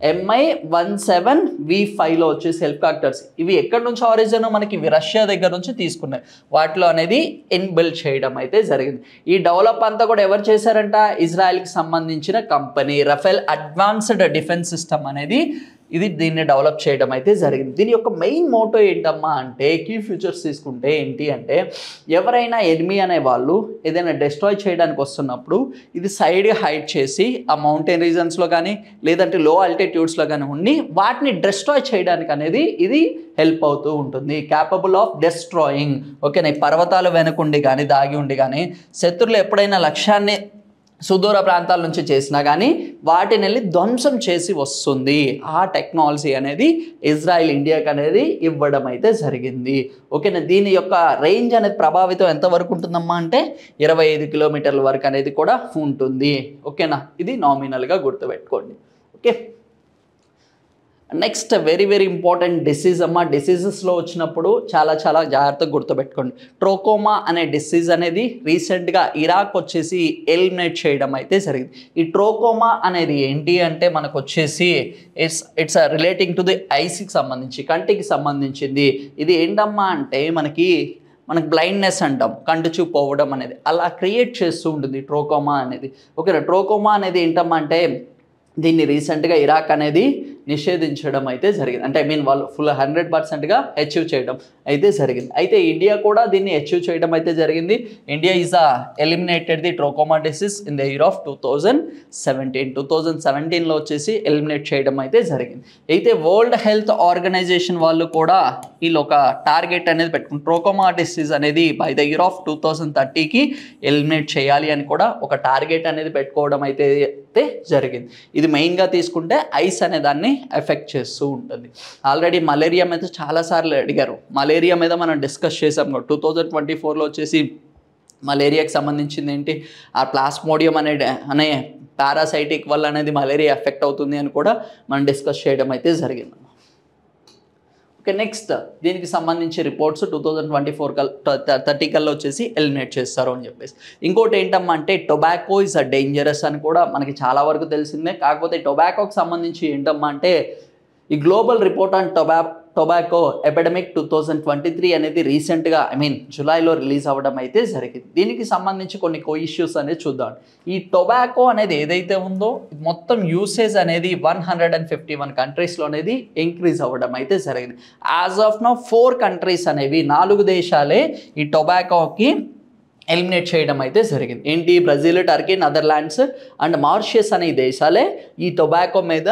Mi-17V5లో వచ్చేసి హెలికాప్టర్స్. ఇవి ఎక్కడి నుంచి ఆరిజిన్? మనకి ఇవి రష్యా దగ్గర నుంచి తీసుకున్నాయి. వాటిలో అనేది ఇన్బిల్డ్ చేయడం అయితే జరిగింది. ఈ డెవలప్ అంతా కూడా ఎవరు చేశారంట? ఇజ్రాయెల్కి సంబంధించిన company Rafael advanced defence system అనేది దీన్ని డెవలప్ చేయడం అయితే జరిగింది. దీని యొక్క మెయిన్ మోటో ఏంటమ్మా అంటే, కీ ఫ్యూచర్స్ తీసుకుంటే ఏంటి అంటే, ఎవరైనా ఎనిమీ అనే వాళ్ళు ఏదైనా డెస్ట్రాయ్ చేయడానికి వస్తున్నప్పుడు ఇది సైడ్ హైడ్ చేసి ఆ మౌంటైన్ రీజన్స్లో కానీ లేదంటే లో ఆల్టిట్యూడ్స్లో కానీ ఉండి వాటిని డెస్ట్రాయ్ చేయడానికి అనేది ఇది హెల్ప్ అవుతూ ఉంటుంది. Capable of destroying. ఓకేనా? ఈ పర్వతాలు వెనుకుండి కానీ దాగి ఉండి కానీ శత్రువులు ఎప్పుడైనా లక్ష్యాన్ని సుదూర ప్రాంతాల నుంచి చేసినా కానీ వాటిని వెళ్ళి ధ్వంసం చేసి వస్తుంది. ఆ టెక్నాలజీ అనేది ఇజ్రాయిల్ ఇండియాకి అనేది ఇవ్వడం అయితే జరిగింది. ఓకేనా? దీని యొక్క రేంజ్ అనేది ప్రభావితం ఎంతవరకు ఉంటుందమ్మా అంటే 25 కిలోమీటర్ల వరకు అనేది కూడా ఉంటుంది. ఓకేనా? ఇది నామినల్గా గుర్తుపెట్టుకోండి. Okay, next very important disease అమ్మా. డిసీజెస్లో వచ్చినప్పుడు చాలా జాగ్రత్తగా గుర్తుపెట్టుకోండి. ట్రోకోమా అనే డిసీజ్ అనేది రీసెంట్గా ఇరాక్ వచ్చేసి ఎలిమినేట్ చేయడం అయితే జరిగింది. ఈ ట్రోకోమా అనేది ఏంటి అంటే మనకు వచ్చేసి ఇట్స్ రిలేటింగ్ టు ది ఐస్కి సంబంధించి, కంటికి సంబంధించింది. ఇది ఏంటమ్మా అంటే మనకి బ్లైండ్నెస్ అంటాం, కంటి చూపు పోవడం అనేది అలా క్రియేట్ చేస్తూ ఉంటుంది ట్రోకోమా అనేది. ఓకేనా? ట్రోకోమా అనేది ఏంటమ్మా అంటే దీన్ని రీసెంట్గా ఇరాక్ అనేది నిషేధించడం అయితే జరిగింది. అంటే వాళ్ళు ఫుల్ 100%గా అచీవ్ చేయడం అయితే జరిగింది. అయితే ఇండియా కూడా దీన్ని అచీవ్ చేయడం అయితే జరిగింది. India is eliminated the trachoma disease in the year of 2017లో వచ్చేసి ఎలిమినేట్ చేయడం అయితే జరిగింది. అయితే వరల్డ్ హెల్త్ ఆర్గనైజేషన్ వాళ్ళు కూడా వీళ్ళు ఒక టార్గెట్ అనేది పెట్టుకుని ట్రోకోమా డిసీజ్ అనేది బై ద ఇయర్ ఆఫ్ 2030కి ఎలిమినేట్ చేయాలి అని కూడా ఒక టార్గెట్ అనేది పెట్టుకోవడం అయితే జరిగింది. ఇది మెయిన్గా తీసుకుంటే ఐస్ అనే దాన్ని ఎఫెక్ట్ చేస్తూ ఉంటుంది. ఆల్రెడీ మలేరియా మీద చాలాసార్లు అడిగారు. మలేరియా మీద మనం డిస్కస్ చేసాం. 2024లో వచ్చేసి మలేరియాకి సంబంధించింది ఏంటి, ఆ ప్లాస్మోడియం అనే పారాసైటిక్ వల్ల అనేది మలేరియా ఎఫెక్ట్ అవుతుంది అని కూడా మనం డిస్కస్ చేయడం అయితే జరిగింది. ఓకే, నెక్స్ట్ దీనికి సంబంధించి రిపోర్ట్స్ 2024-30 కల్లా వచ్చేసి ఎలిమినేట్ చేస్తారు అని చెప్పేసి. ఇంకోటి ఏంటమ్మా అంటే టొబాకో ఇస్ అ డేంజరస్ అని కూడా మనకి చాలా వరకు తెలిసిందే. కాకపోతే టొబాకోకి సంబంధించి ఏంటమ్మా అంటే ఈ global report on tobacco epidemic 2023 అనేది రీసెంట్గా జూలైలో రిలీజ్ అవ్వడం అయితే జరిగింది. దీనికి సంబంధించి కొన్ని ఇష్యూస్ అనేది చూద్దాం. ఈ టొబాకో అనేది ఏదైతే ఉందో మొత్తం యూసేజ్ అనేది 151 కంట్రీస్లో అనేది ఇంక్రీజ్ అవ్వడం అయితే జరిగింది. యాజ్ ఆఫ్ నౌ 4 కంట్రీస్ అనేవి 4 దేశాలే ఈ టొబాకోకి ఎలిమినేట్ చేయడం అయితే జరిగింది. ఏంటి? Brazil, Turkey, Netherlands and Mauritius అనే దేశాలే ఈ టొబాకో మీద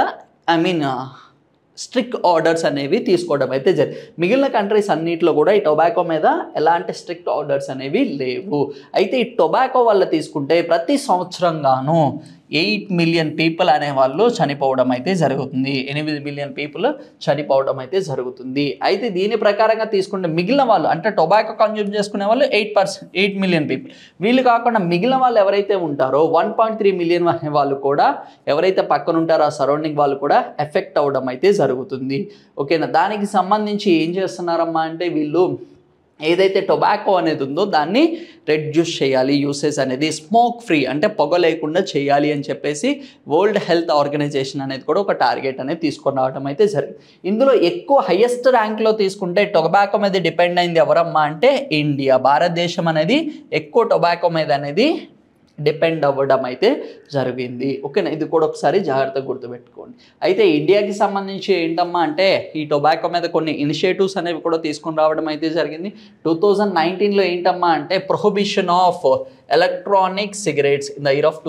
స్ట్రిక్ట్ ఆర్డర్స్ అనేవి తీసుకోవడం అయితే జరిగింది. మిగిలిన కంట్రీస్ అన్నింటిలో కూడా ఈ టొబాకో మీద ఎలాంటి స్ట్రిక్ట్ ఆర్డర్స్ అనేవి లేవు. అయితే ఈ టొబాకో వల్ల తీసుకుంటే ప్రతి సంవత్సరంగాను 8 మిలియన్ పీపుల్ అనేవాళ్ళు చనిపోవడం అయితే జరుగుతుంది. 8 మిలియన్ పీపుల్ చనిపోవడం అయితే జరుగుతుంది. అయితే దీని ప్రకారంగా తీసుకుంటే మిగిలిన వాళ్ళు అంటే టొబాకో కన్జ్యూమ్ చేసుకునే వాళ్ళు 8 మిలియన్ పీపుల్. వీళ్ళు కాకుండా మిగిలిన వాళ్ళు ఎవరైతే ఉంటారో 1.3 మిలియన్ అనే వాళ్ళు కూడా ఎవరైతే పక్కన ఉంటారో ఆ సరౌండింగ్ వాళ్ళు కూడా ఎఫెక్ట్ అవ్వడం అయితే జరుగుతుంది. ఓకేనా? దానికి సంబంధించి ఏం చేస్తున్నారమ్మా అంటే వీళ్ళు ఏదైతే టొబాకో అనేది ఉందో దాన్ని రెడ్యూస్ చేయాలి, యూసేజ్ అనేది స్మోక్ ఫ్రీ అంటే పొగ లేకుండా చేయాలి అని చెప్పేసి వరల్డ్ హెల్త్ ఆర్గనైజేషన్ అనేది కూడా ఒక టార్గెట్ అనేది తీసుకొని రావడం అయితే జరిగింది. ఇందులో ఎక్కువ హైయెస్ట్ ర్యాంక్లో తీసుకుంటే టొబాకో మీద డిపెండ్ అయింది ఎవరమ్మా అంటే ఇండియా. భారతదేశం అనేది ఎక్కువ టొబాకో మీద అనేది డిపెండ్ అవ్వడం అయితే జరిగింది. ఓకేనా? ఇది కూడా ఒకసారి జాగ్రత్తగా గుర్తుపెట్టుకోండి. అయితే ఇండియాకి సంబంధించి ఏంటమ్మా అంటే ఈ టొబాకో మీద కొన్ని ఇనిషియేటివ్స్ అనేవి కూడా తీసుకొని రావడం అయితే జరిగింది. 2019లో ఏంటమ్మా అంటే prohibition of electronic cigarettes in the year of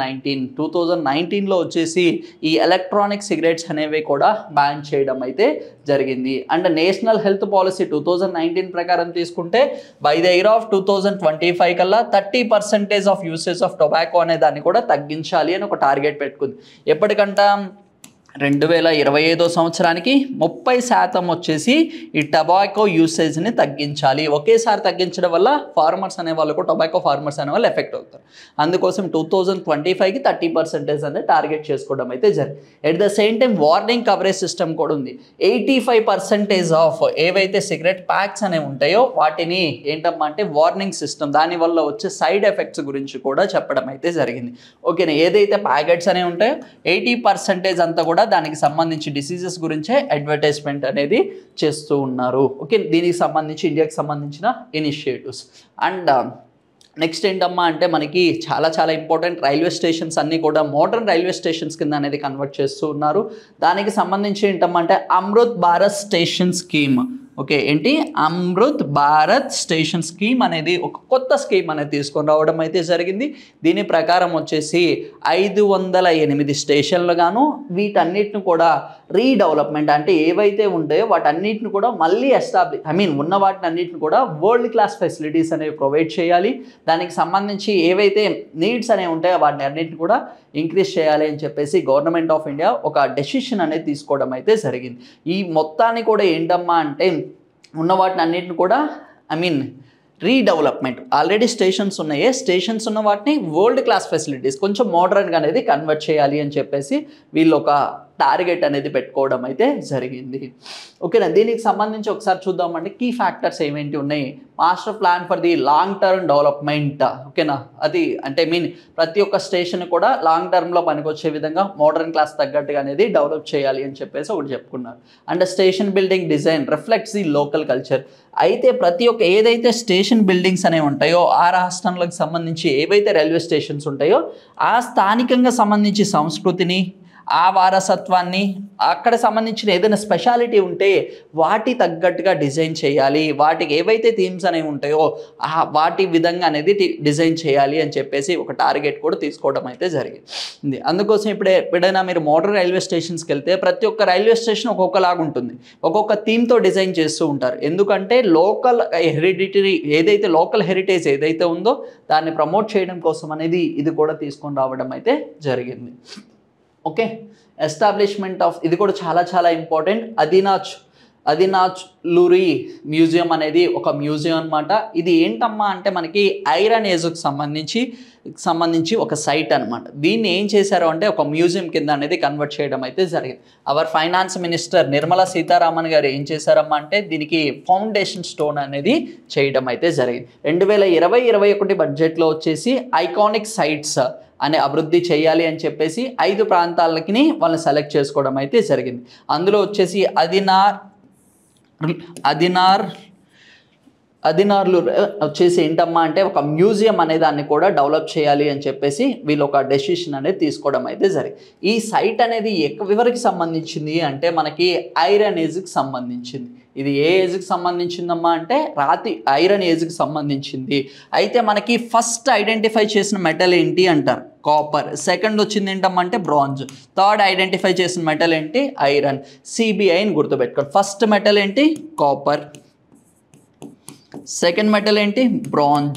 2019లో వచ్చేసి ఈ ఎలక్ట్రానిక్ సిగరెట్స్ అనేవి కూడా బ్యాన్ చేయడం అయితే జరిగింది. అండ్ నేషనల్ హెల్త్ పాలసీ 2019 ప్రకారం తీసుకుంటే బై ద ఇయర్ ఆఫ్ 2025 కల్లా 30% ఆఫ్ యూసేజ్ ఆఫ్ టొబాకో అనే దాన్ని కూడా తగ్గించాలి అని ఒక టార్గెట్ పెట్టుకుంది. ఎప్పటికంట 2025 సంవత్సరానికి 30% వచ్చేసి ఈ టొబాకో యూసేజ్ని తగ్గించాలి. ఒకేసారి తగ్గించడం వల్ల ఫార్మర్స్ అనే వాళ్ళకు టొబాకో ఫార్మర్స్ అనే వాళ్ళు ఎఫెక్ట్ అవుతారు. అందుకోసం 2025కి 30% అనేది టార్గెట్ చేసుకోవడం అయితే జరిగింది. At the same time warning coverage system కూడా ఉంది. 85% ఆఫ్ ఏవైతే సిగరెట్ ప్యాక్స్ అనేవి ఉంటాయో వాటిని ఏంటమ్మా అంటే వార్నింగ్ సిస్టమ్, దానివల్ల వచ్చే సైడ్ ఎఫెక్ట్స్ గురించి కూడా చెప్పడం అయితే జరిగింది. ఓకేనా, ఏదైతే ప్యాకెట్స్ అనేవి ఉంటాయో 80% అంతా కూడా దానికి సంబంధించి డిసీజెస్ గురించే అడ్వర్టైజ్మెంట్ అనేది చేస్తూ ఉన్నారు. ఓకే, దీనికి సంబంధించి ఇండియాకి సంబంధించిన ఇనిషియేటివ్స్. అండ్ నెక్స్ట్ ఏంటమ్మా అంటే మనకి చాలా చాలా ఇంపార్టెంట్ రైల్వే స్టేషన్స్ అన్నీ కూడా మోడర్న్ రైల్వే స్టేషన్స్ కింద అనేది కన్వర్ట్ చేస్తూ ఉన్నారు. దానికి సంబంధించి ఏంటమ్మా అంటే Amrit Bharat station scheme. Okay, ఏంటి అమృత్ భారత్ స్టేషన్ స్కీమ్ అనేది ఒక కొత్త స్కీమ్ అనేది తీసుకొని రావడం అయితే జరిగింది. దీని ప్రకారం వచ్చేసి 508 స్టేషన్లు గాను వీటన్నిటిని కూడా రీడెవలప్మెంట్ అంటే ఏవైతే ఉంటాయో వాటన్నిటిని కూడా మళ్ళీ ఉన్న వాటిని అన్నిటిని కూడా వరల్డ్ క్లాస్ ఫెసిలిటీస్ అనేవి ప్రొవైడ్ చేయాలి. దానికి సంబంధించి ఏవైతే నీడ్స్ అనేవి ఉంటాయో వాటిని అన్నిటిని కూడా ఇంక్రీజ్ చేయాలి అని చెప్పేసి గవర్నమెంట్ ఆఫ్ ఇండియా ఒక డెసిషన్ అనేది తీసుకోవడం అయితే జరిగింది. ఈ మొత్తాన్ని కూడా ఏంటమ్మా అంటే ఉన్న వాటిని అన్నిటిని కూడా రీడెవలప్మెంట్, ఆల్రెడీ స్టేషన్స్ ఉన్నాయి, స్టేషన్స్ ఉన్న వాటిని వరల్డ్ క్లాస్ ఫెసిలిటీస్ కొంచెం మోడర్న్గా అనేది కన్వర్ట్ చేయాలి అని చెప్పేసి వీళ్ళు ఒక టార్గెట్ అనేది పెట్టుకోవడం అయితే జరిగింది. ఓకేనా, దీనికి సంబంధించి ఒకసారి చూద్దామండి కీ ఫ్యాక్టర్స్ ఏమేంటి ఉన్నాయి. Master plan for the long term development. ఓకేనా, అది అంటే ప్రతి ఒక్క స్టేషన్ కూడా లాంగ్ టర్మ్లో పనికొచ్చే విధంగా మోడర్న్ క్లాస్ తగ్గట్టుగా అనేది డెవలప్ చేయాలి అని చెప్పేసి ఒకటి చెప్పుకున్నారు. And station building design reflects the local culture. అయితే ప్రతి ఒక్క ఏదైతే స్టేషన్ బిల్డింగ్స్ అనేవి ఉంటాయో ఆ రాష్ట్రంలోకి సంబంధించి ఏవైతే రైల్వే స్టేషన్స్ ఉంటాయో ఆ స్థానికంగా సంబంధించి సంస్కృతిని, ఆ వారసత్వాన్ని, అక్కడ సంబంధించిన ఏదైనా స్పెషాలిటీ ఉంటే వాటి తగ్గట్టుగా డిజైన్ చేయాలి. వాటికి ఏవైతే థీమ్స్ అనేవి ఉంటాయో వాటి విధంగా అనేది డిజైన్ చేయాలి అని చెప్పేసి ఒక టార్గెట్ కూడా తీసుకోవడం అయితే జరిగింది. అందుకోసం ఎప్పుడైనా మీరు మోడర్న్ రైల్వే స్టేషన్స్కి వెళ్తే ప్రతి ఒక్క రైల్వే స్టేషన్ ఒక్కొక్కలాగా ఉంటుంది, ఒక్కొక్క థీమ్తో డిజైన్ చేస్తూ ఉంటారు. ఎందుకంటే లోకల్ లోకల్ హెరిటేజ్ ఏదైతే ఉందో దాన్ని ప్రమోట్ చేయడం కోసం అనేది ఇది కూడా తీసుకొని రావడం అయితే జరిగింది. ఓకే, ఎస్టాబ్లిష్మెంట్ ఆఫ్ ఇది కూడా చాలా చాలా ఇంపార్టెంట్. అదినాచ్ లూరి మ్యూజియం అనేది ఒక మ్యూజియం అనమాట. ఇది ఏంటమ్మా అంటే మనకి ఐరన్ ఏజ్కి సంబంధించి ఒక సైట్ అనమాట. దీన్ని ఏం చేశారు అంటే ఒక మ్యూజియం కింద అనేది కన్వర్ట్ చేయడం అయితే జరిగింది. Our finance minister Nirmala Sitharaman గారు ఏం చేశారమ్మా అంటే దీనికి ఫౌండేషన్ స్టోన్ అనేది చేయడం అయితే జరిగింది. 2020-21 బడ్జెట్లో వచ్చేసి ఐకానిక్ సైట్స్ అనే అభివృద్ధి చేయాలి అని చెప్పేసి 5 ప్రాంతాలకి వాళ్ళని సెలెక్ట్ చేసుకోవడం అయితే జరిగింది. అందులో వచ్చేసి అదినార్లు వచ్చేసి ఏంటమ్మా అంటే ఒక మ్యూజియం అనే దాన్ని కూడా డెవలప్ చేయాలి అని చెప్పేసి వీళ్ళు ఒక డెసిషన్ అనేది తీసుకోవడం అయితే జరిగింది. ఈ సైట్ అనేది ఎవరికి సంబంధించింది అంటే మనకి ఐరన్ ఏజ్కి సంబంధించింది. ఇది ఏ ఏజ్కి సంబంధించిందమ్మా అంటే ఐరన్ ఏజ్కి సంబంధించింది. అయితే మనకి ఫస్ట్ ఐడెంటిఫై చేసిన మెటల్ ఏంటి అంటారు కాపర్, సెకండ్ వచ్చింది ఏంటమ్మా అంటే బ్రాంజ్, థర్డ్ ఐడెంటిఫై చేసిన మెటల్ ఏంటి ఐరన్. సిబిఐని గుర్తుపెట్టుకోండి. ఫస్ట్ మెటల్ ఏంటి కాపర్, సెకండ్ మెటల్ ఏంటి బ్రాంజ్,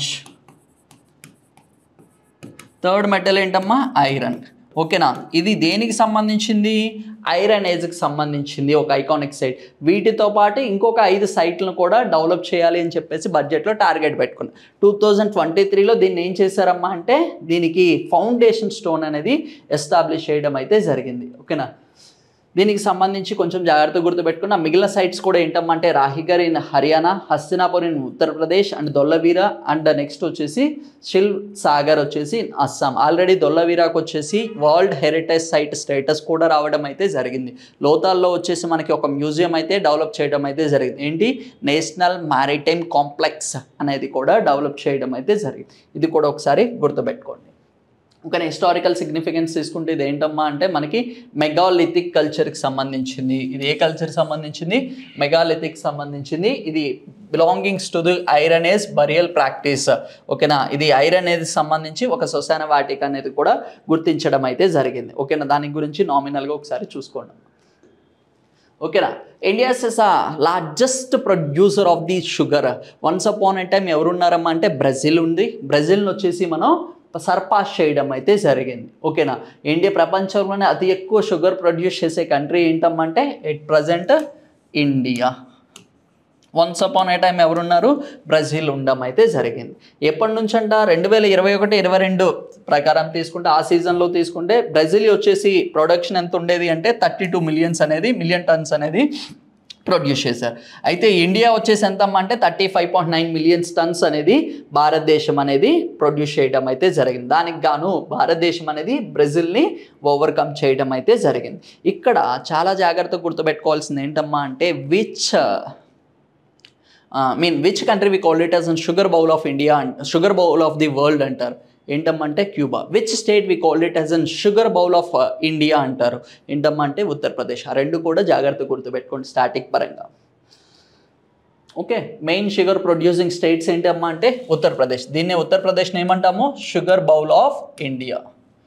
థర్డ్ మెటల్ ఏంటమ్మా ఐరన్. ఓకేనా, ఇది దేనికి సంబంధించింది ఐరన్ ఏజ్కి సంబంధించింది ఒక ఐకానిక్ సైట్. వీటితో పాటు ఇంకొక 5 సైట్లను కూడా డెవలప్ చేయాలి అని చెప్పేసి బడ్జెట్లో టార్గెట్ పెట్టుకున్నాం. 2023లో దీన్ని ఏం చేశారమ్మా అంటే దీనికి ఫౌండేషన్ స్టోన్ అనేది ఎస్టాబ్లిష్ చేయడం అయితే జరిగింది. ఓకేనా, దీనికి సంబంధించి కొంచెం జాగ్రత్తగా గుర్తుపెట్టుకున్న మిగిలిన సైట్స్ కూడా ఏంటమ్మంటే రాహిగర్ in Haryana, Hastinapur in Uttar Pradesh and దొల్లవీర and next వచ్చేసి శిల్ సాగర్ వచ్చేసి అస్సాం. ఆల్రెడీ దొల్లవీరాకు వచ్చేసి వరల్డ్ హెరిటేజ్ సైట్ స్టేటస్ కూడా రావడం అయితే జరిగింది. లోతాల్లో వచ్చేసి మనకి ఒక మ్యూజియం అయితే డెవలప్ చేయడం అయితే జరిగింది. ఏంటి నేషనల్ మ్యారిటైమ్ కాంప్లెక్స్ అనేది కూడా డెవలప్ చేయడం అయితే జరిగింది. ఇది కూడా ఒకసారి గుర్తుపెట్టుకోండి. ఒక హిస్టారికల్ సిగ్నిఫికెన్స్ తీసుకుంటే ఇది ఏంటమ్మా అంటే మనకి మెగాలిథిక్ కల్చర్కి సంబంధించింది. ఇది ఏ కల్చర్కి సంబంధించింది మెగాలిథిక్ సంబంధించింది. ఇది belongings to the iron age burial practice. ఓకేనా, ఇది ఐరన్ ఏజ్ సంబంధించి ఒక శ్మశాన వాటిక అనేది కూడా గుర్తించడం అయితే జరిగింది. ఓకేనా, దాని గురించి నామినల్గా ఒకసారి చూసుకోండి. ఓకేనా, India is a largest producer of the sugar. Once upon a time ఎవరున్నారమ్మా అంటే బ్రెజిల్ ఉంది. బ్రెజిల్ని వచ్చేసి మనం సర్పాస్ చేయడం అయితే జరిగింది. ఓకేనా, ఇండియా ప్రపంచంలోనే అతి ఎక్కువ షుగర్ ప్రొడ్యూస్ చేసే కంట్రీ ఏంటమ్మంటే at present India. Once upon a time ఎవరున్నారు, బ్రెజిల్ ఉండడం అయితే జరిగింది. ఎప్పటి నుంచి అంట 2021-22 ప్రకారం తీసుకుంటే ఆ సీజన్లో తీసుకుంటే బ్రెజిల్ వచ్చేసి ప్రొడక్షన్ ఎంత ఉండేది అంటే 32 మిలియన్ టన్స్ అనేది ప్రొడ్యూస్ చేశారు. అయితే ఇండియా వచ్చేసి ఎంతమ్మా అంటే 35.9 మిలియన్ టన్స్ అనేది భారతదేశం అనేది ప్రొడ్యూస్ చేయడం అయితే జరిగింది. దానికి గాను భారతదేశం అనేది బ్రెజిల్ని ఓవర్కమ్ చేయడం అయితే జరిగింది. ఇక్కడ చాలా జాగ్రత్తగా గుర్తుపెట్టుకోవాల్సింది ఏంటమ్మా అంటే which country we call it as sugar bowl of India, sugar bowl of the world అంటారు. ఏంటమ్మంటే Cuba. Which state we call it as an sugar bowl of India అంటారు. ఏంటమ్మంటే ఉత్తరప్రదేశ్. ఆ రెండు కూడా జాగ్రత్తగా గుర్తుపెట్టుకోండి స్టాటిక్ పరంగా. Okay, main sugar producing states ఏంటమ్మా అంటే ఉత్తరప్రదేశ్. దీన్నే ఉత్తరప్రదేశ్ని ఏమంటాము, sugar bowl of India.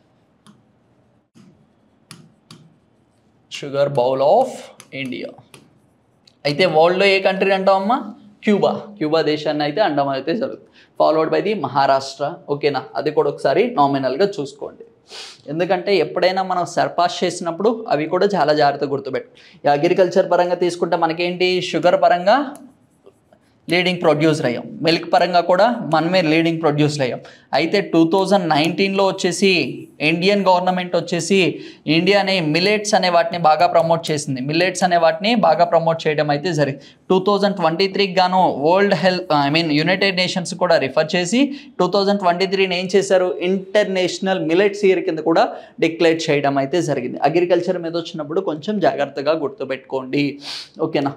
Sugar bowl of India. అయితే వరల్డ్లో ఏ కంట్రీ అంటామమ్మా, క్యూబా దేశాన్ని అయితే అండం అయితే జరుగుతుంది. Followed by the Maharashtra. ఓకేనా, అది కూడా ఒకసారి నామినల్గా చూసుకోండి. ఎందుకంటే ఎప్పుడైనా మనం సర్పాస్ చేసినప్పుడు అవి కూడా చాలా జాగ్రత్తగా గుర్తుపెట్టు. అగ్రికల్చర్ పరంగా తీసుకుంటే మనకేంటి, షుగర్ పరంగా లీడింగ్ ప్రొడ్యూసర్ అయ్యాం, మిల్క్ పరంగా కూడా మనమే లీడింగ్ ప్రొడ్యూసర్ అయ్యాం. అయితే 2019లో వచ్చేసి ఇండియన్ గవర్నమెంట్ వచ్చేసి ఇండియాని మిల్లెట్స్ అనే వాటిని బాగా ప్రమోట్ చేసింది. మిల్లెట్స్ అనే వాటిని బాగా ప్రమోట్ చేయడం అయితే జరిగింది. 2023కి గాను వరల్డ్ హెల్త్ యునైటెడ్ నేషన్స్ కూడా రిఫర్ చేసి 2023ని ఏం చేశారు, ఇంటర్నేషనల్ మిల్లెట్స్ ఇయర్ కింద కూడా డిక్లేర్ చేయడం అయితే జరిగింది. అగ్రికల్చర్ మీద వచ్చినప్పుడు కొంచెం జాగ్రత్తగా గుర్తుపెట్టుకోండి. ఓకేనా.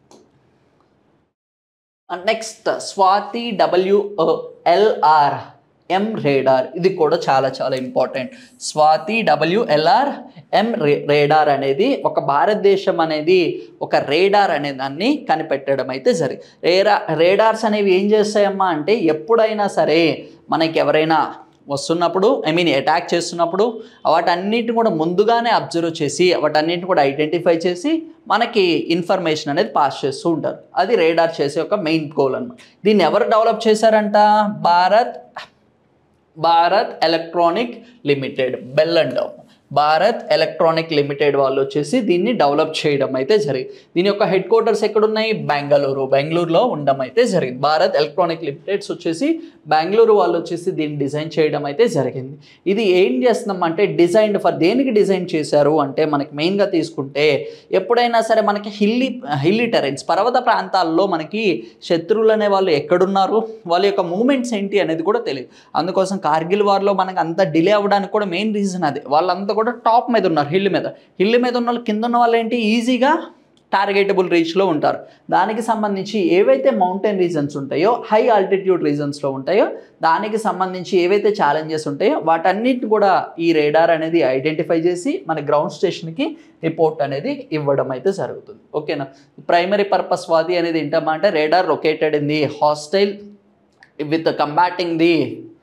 Next Swathi WLRM radar. ఇది కూడా చాలా చాలా ఇంపార్టెంట్. స్వాతి WLRM రేడార్ అనేది ఒక భారతదేశం అనేది ఒక రేడార్ అనే దాన్ని కనిపెట్టడం అయితే జరిగింది. రేడార్స్ అనేవి ఏం చేస్తాయమ్మా అంటే ఎప్పుడైనా సరే మనకి ఎవరైనా వస్తున్నప్పుడు అటాక్ చేస్తున్నప్పుడు వాటన్నిటిని కూడా ముందుగానే అబ్జర్వ్ చేసి వాటన్నిటిని కూడా ఐడెంటిఫై చేసి మనకి ఇన్ఫర్మేషన్ అనేది పాస్ చేస్తూ ఉంటారు. అది రేడార్ చేసే ఒక మెయిన్ గోల్ అన్నమాట. దీన్ని ఎవరు డెవలప్ చేశారంట, Bharat electronic limited, BEL and Bharat electronic limited వాళ్ళు వచ్చేసి దీన్ని డెవలప్ చేయడం అయితే జరిగింది. దీని యొక్క హెడ్ క్వార్టర్స్ ఎక్కడున్నాయి, బెంగళూరులో ఉండడం అయితే జరిగింది. భారత్ ఎలక్ట్రానిక్ లిమిటెడ్స్ వచ్చేసి బెంగళూరు వాళ్ళు వచ్చేసి దీన్ని డిజైన్ చేయడం అయితే జరిగింది. ఇది ఏం చేస్తున్నాం అంటే డిజైన్డ్ ఫర్, దేనికి డిజైన్ చేశారు అంటే మనకి మెయిన్గా తీసుకుంటే ఎప్పుడైనా సరే మనకి హిల్లీ టెరైన్స్, పర్వత ప్రాంతాల్లో మనకి శత్రువులు అనే వాళ్ళు ఎక్కడున్నారు, వాళ్ళ యొక్క మూమెంట్స్ ఏంటి అనేది కూడా తెలియదు. అందుకోసం కార్గిల్ వార్లో మనకి అంత డిలే అవ్వడానికి కూడా మెయిన్ రీజన్ అదే. వాళ్ళంతా కూడా టాప్ మీద ఉన్నారు, హిల్ మీద ఉన్న వాళ్ళు, కింద ఉన్న వాళ్ళు ఏంటి ఈజీగా టార్గెటబుల్ రీచ్లో ఉంటారు. దానికి సంబంధించి ఏవైతే మౌంటైన్ రీజన్స్ ఉంటాయో, హై ఆల్టిట్యూడ్ రీజన్స్లో ఉంటాయో, దానికి సంబంధించి ఏవైతే ఛాలెంజెస్ ఉంటాయో వాటన్నిటిని కూడా ఈ రేడార్ అనేది ఐడెంటిఫై చేసి మన గ్రౌండ్ స్టేషన్కి రిపోర్ట్ అనేది ఇవ్వడం అయితే జరుగుతుంది. ఓకేనా. ప్రైమరీ పర్పస్ వాది అనేది ఏంటమ్మా అంటే radar located in the hostile with combating the